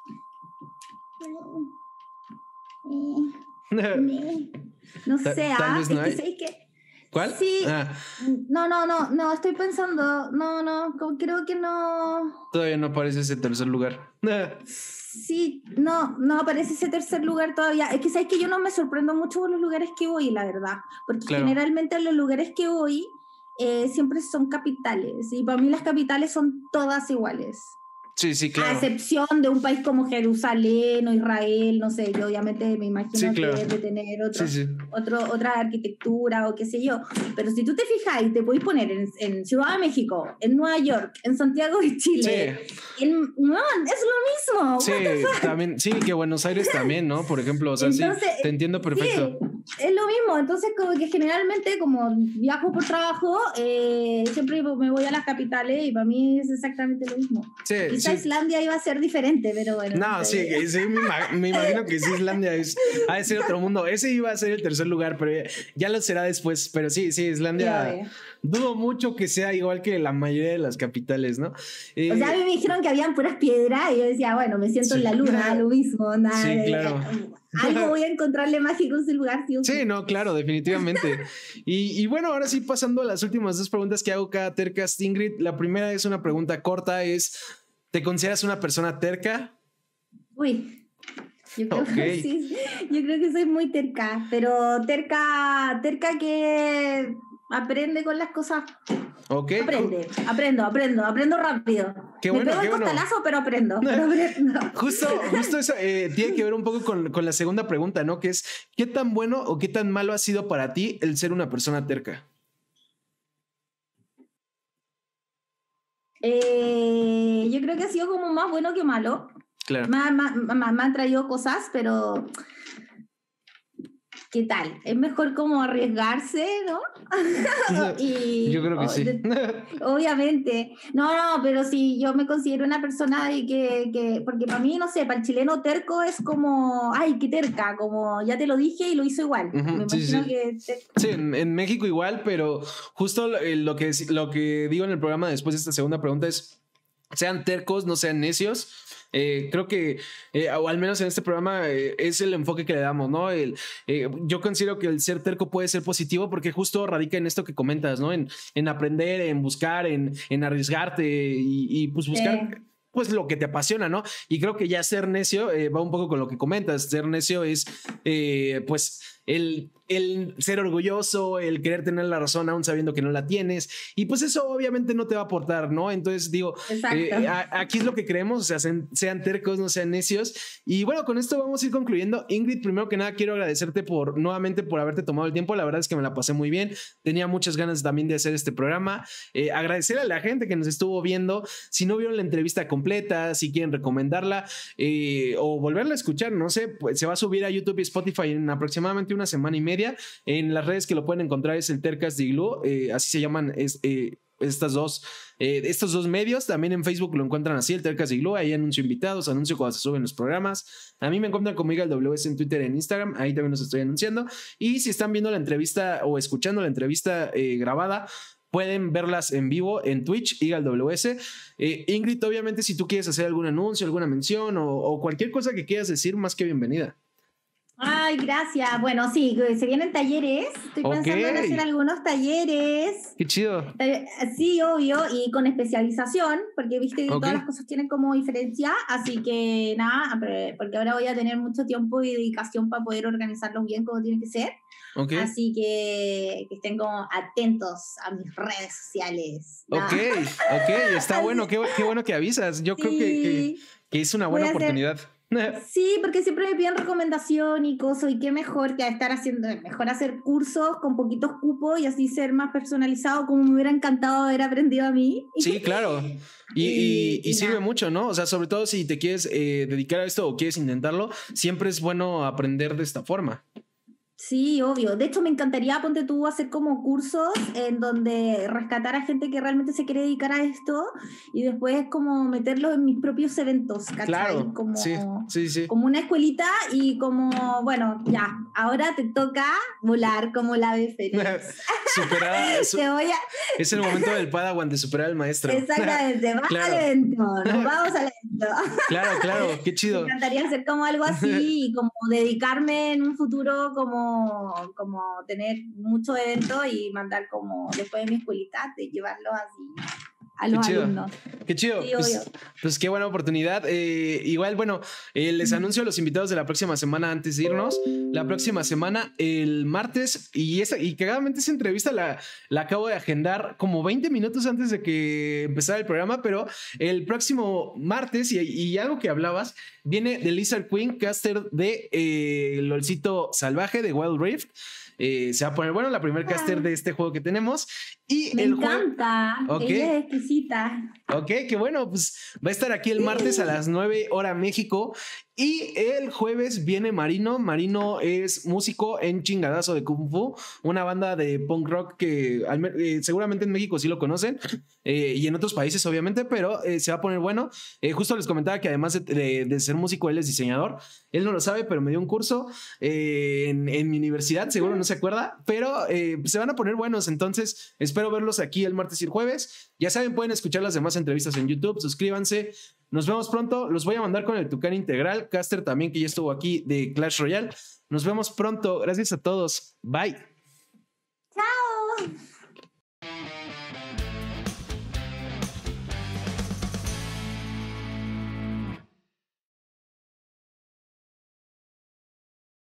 No sé, Tal vez no es que hay. sabéis que ¿Cuál? sí, Ah, no, estoy pensando, creo que no, todavía no aparece ese tercer lugar. sí, no aparece ese tercer lugar todavía. Es que sabéis que yo no me sorprendo mucho por los lugares que voy, la verdad, porque Claro. generalmente los lugares que voy siempre son capitales, y para mí las capitales son todas iguales. Sí, sí, A claro. excepción de un país como Jerusalén o Israel, no sé, yo obviamente me Sí, imagino claro. que debe tener Sí, sí. otra arquitectura o qué sé yo. Pero si tú te fijas y te podéis poner en Ciudad de México, en Nueva York, en Santiago de Chile, Sí. no, es lo mismo. Sí, What the fuck? también, sí, que Buenos Aires también, ¿no? Por ejemplo, o sea, sí, Entonces, te entiendo sí, perfecto. es lo mismo. Entonces, como que generalmente, como viajo por trabajo, siempre me voy a las capitales y para mí es exactamente lo mismo. Sí, Quizá sí. Islandia iba a ser diferente, pero bueno. No, sí, sí, me imagino que sí, Islandia ha de ser otro mundo. Ese iba a ser el tercer lugar, pero ya lo será después. Pero sí, sí, Sí, Islandia, obvio. dudo mucho que sea igual que la mayoría de las capitales, ¿no? O sea, a mí me dijeron que habían puras piedras y yo decía, bueno, me siento en Sí, la luna, lo mismo, nada, sí, claro. algo voy a encontrarle mágico en ese lugar, sí o Sí, sí. no, claro, definitivamente. Y bueno, ahora sí, pasando a las últimas dos preguntas que hago cada tercast, Ingrid. La primera es una pregunta corta, ¿te consideras una persona terca? Uy, yo creo Ok, que sí, yo creo que soy muy terca, pero terca que aprende con las cosas. ok, Aprendo rápido. qué Me bueno, pego qué el bueno. costalazo, pero aprendo. Justo eso tiene que ver un poco con la segunda pregunta, ¿no? Que es, ¿qué tan bueno o qué tan malo ha sido para ti el ser una persona terca? Yo creo que ha sido como más bueno que malo. Claro. Me han traído cosas, pero ¿qué tal? Es mejor como arriesgarse, ¿no? Yo creo que sí. Obviamente. No, pero sí, yo me considero una persona de porque para mí, no sé, para el chileno terco es como, ay, qué terca, como ya te lo dije y lo hizo igual. Me Sí, imagino sí. que... Sí, en México igual, pero justo lo que digo en el programa después de esta segunda pregunta es, sean tercos, no sean necios. Creo que, o al menos en este programa, es el enfoque que le damos, ¿no? Yo considero que el ser terco puede ser positivo porque justo radica en esto que comentas, ¿no? En aprender, en buscar, en arriesgarte y pues buscar pues lo que te apasiona, ¿no? Y creo que ya ser necio va un poco con lo que comentas. Ser necio es pues el ser orgulloso, el querer tener la razón aún sabiendo que no la tienes. Y pues eso obviamente no te va a aportar, ¿no? Entonces digo, aquí es lo que creemos, o sea, sean tercos, no sean necios. Y bueno, con esto vamos a ir concluyendo. Ingrid, primero que nada quiero agradecerte nuevamente por haberte tomado el tiempo. La verdad es que me la pasé muy bien. Tenía muchas ganas también de hacer este programa. Agradecer a la gente que nos estuvo viendo. Si no vieron la entrevista completa, si quieren recomendarla o volverla a escuchar, no sé, pues se va a subir a YouTube y Spotify en aproximadamente una semana y media. En las redes que lo pueden encontrar es el Tercast de Igloo, así se llaman estos dos medios. También en Facebook lo encuentran así, el Tercast de Igloo. Ahí anuncio invitados, anuncio cuando se suben los programas. A mí me encuentran conmigo el WS en Twitter, en Instagram, ahí también los estoy anunciando. Y si están viendo la entrevista o escuchando la entrevista grabada, pueden verlas en vivo en Twitch, EagleWS. Ingrid, obviamente, si tú quieres hacer algún anuncio, alguna mención o cualquier cosa que quieras decir, más que bienvenida. Ay, gracias. Bueno, sí, se vienen talleres. Estoy pensando en hacer algunos talleres. Qué chido. Sí, obvio, y con especialización, porque viste que todas las cosas tienen como diferencia, así que nada, porque ahora voy a tener mucho tiempo y dedicación para poder organizarlos bien como tiene que ser. Así que estén como atentos a mis redes sociales. ¿No? Ok, está bueno, qué bueno que avisas. Yo creo que es una buena oportunidad. Sí, porque siempre me piden recomendación y cosas, y qué mejor que mejor hacer cursos con poquitos cupos y así ser más personalizado, como me hubiera encantado haber aprendido a mí. Sí, claro. Y sirve mucho, ¿no? O sea, sobre todo si te quieres dedicar a esto o quieres intentarlo, siempre es bueno aprender de esta forma. Sí, obvio. De hecho, me encantaría, ponte tú, hacer como cursos en donde rescatar a gente que realmente se quiere dedicar a esto y después como meterlos en mis propios eventos, ¿cachai? Claro, como, sí. Como una escuelita y como, bueno, ya, ahora te toca volar como la ave fénix. Es el momento del Padawan de superar al maestro. Exactamente, vamos al evento, nos vamos al evento. Claro, qué chido. Me encantaría hacer como algo así y como dedicarme en un futuro como tener muchos eventos y mandar como después de mi escuelita de llevarlos así a los alumnos. Qué chido. Sí, pues qué buena oportunidad. Igual, bueno, les anuncio a los invitados de la próxima semana antes de irnos. La próxima semana, el martes, y cagadamente esa entrevista la acabo de agendar como 20 minutos antes de que empezara el programa, pero el próximo martes, y algo que hablabas, viene de Lizard Queen, caster de LOLcito Salvaje de Wild Rift. Se va a poner bueno, la primer caster de este juego que tenemos. Y me encanta, ella es exquisita. Ok, qué bueno, pues va a estar aquí el martes a las 9 hora México. Y el jueves viene Marino. Marino es músico en Chingadazo de Kung Fu, una banda de punk rock que seguramente en México sí lo conocen, y en otros países obviamente, pero se va a poner bueno. Justo les comentaba que además de ser músico, él es diseñador. Él no lo sabe, pero me dio un curso en mi universidad, seguro no se acuerda, pero se van a poner buenos. Entonces espero verlos aquí el martes y el jueves. Ya saben, pueden escuchar las demás entrevistas en YouTube, suscríbanse. Nos vemos pronto. Los voy a mandar con el Tucán Integral. Caster también, que ya estuvo aquí de Clash Royale. Nos vemos pronto. Gracias a todos. Bye. Chao.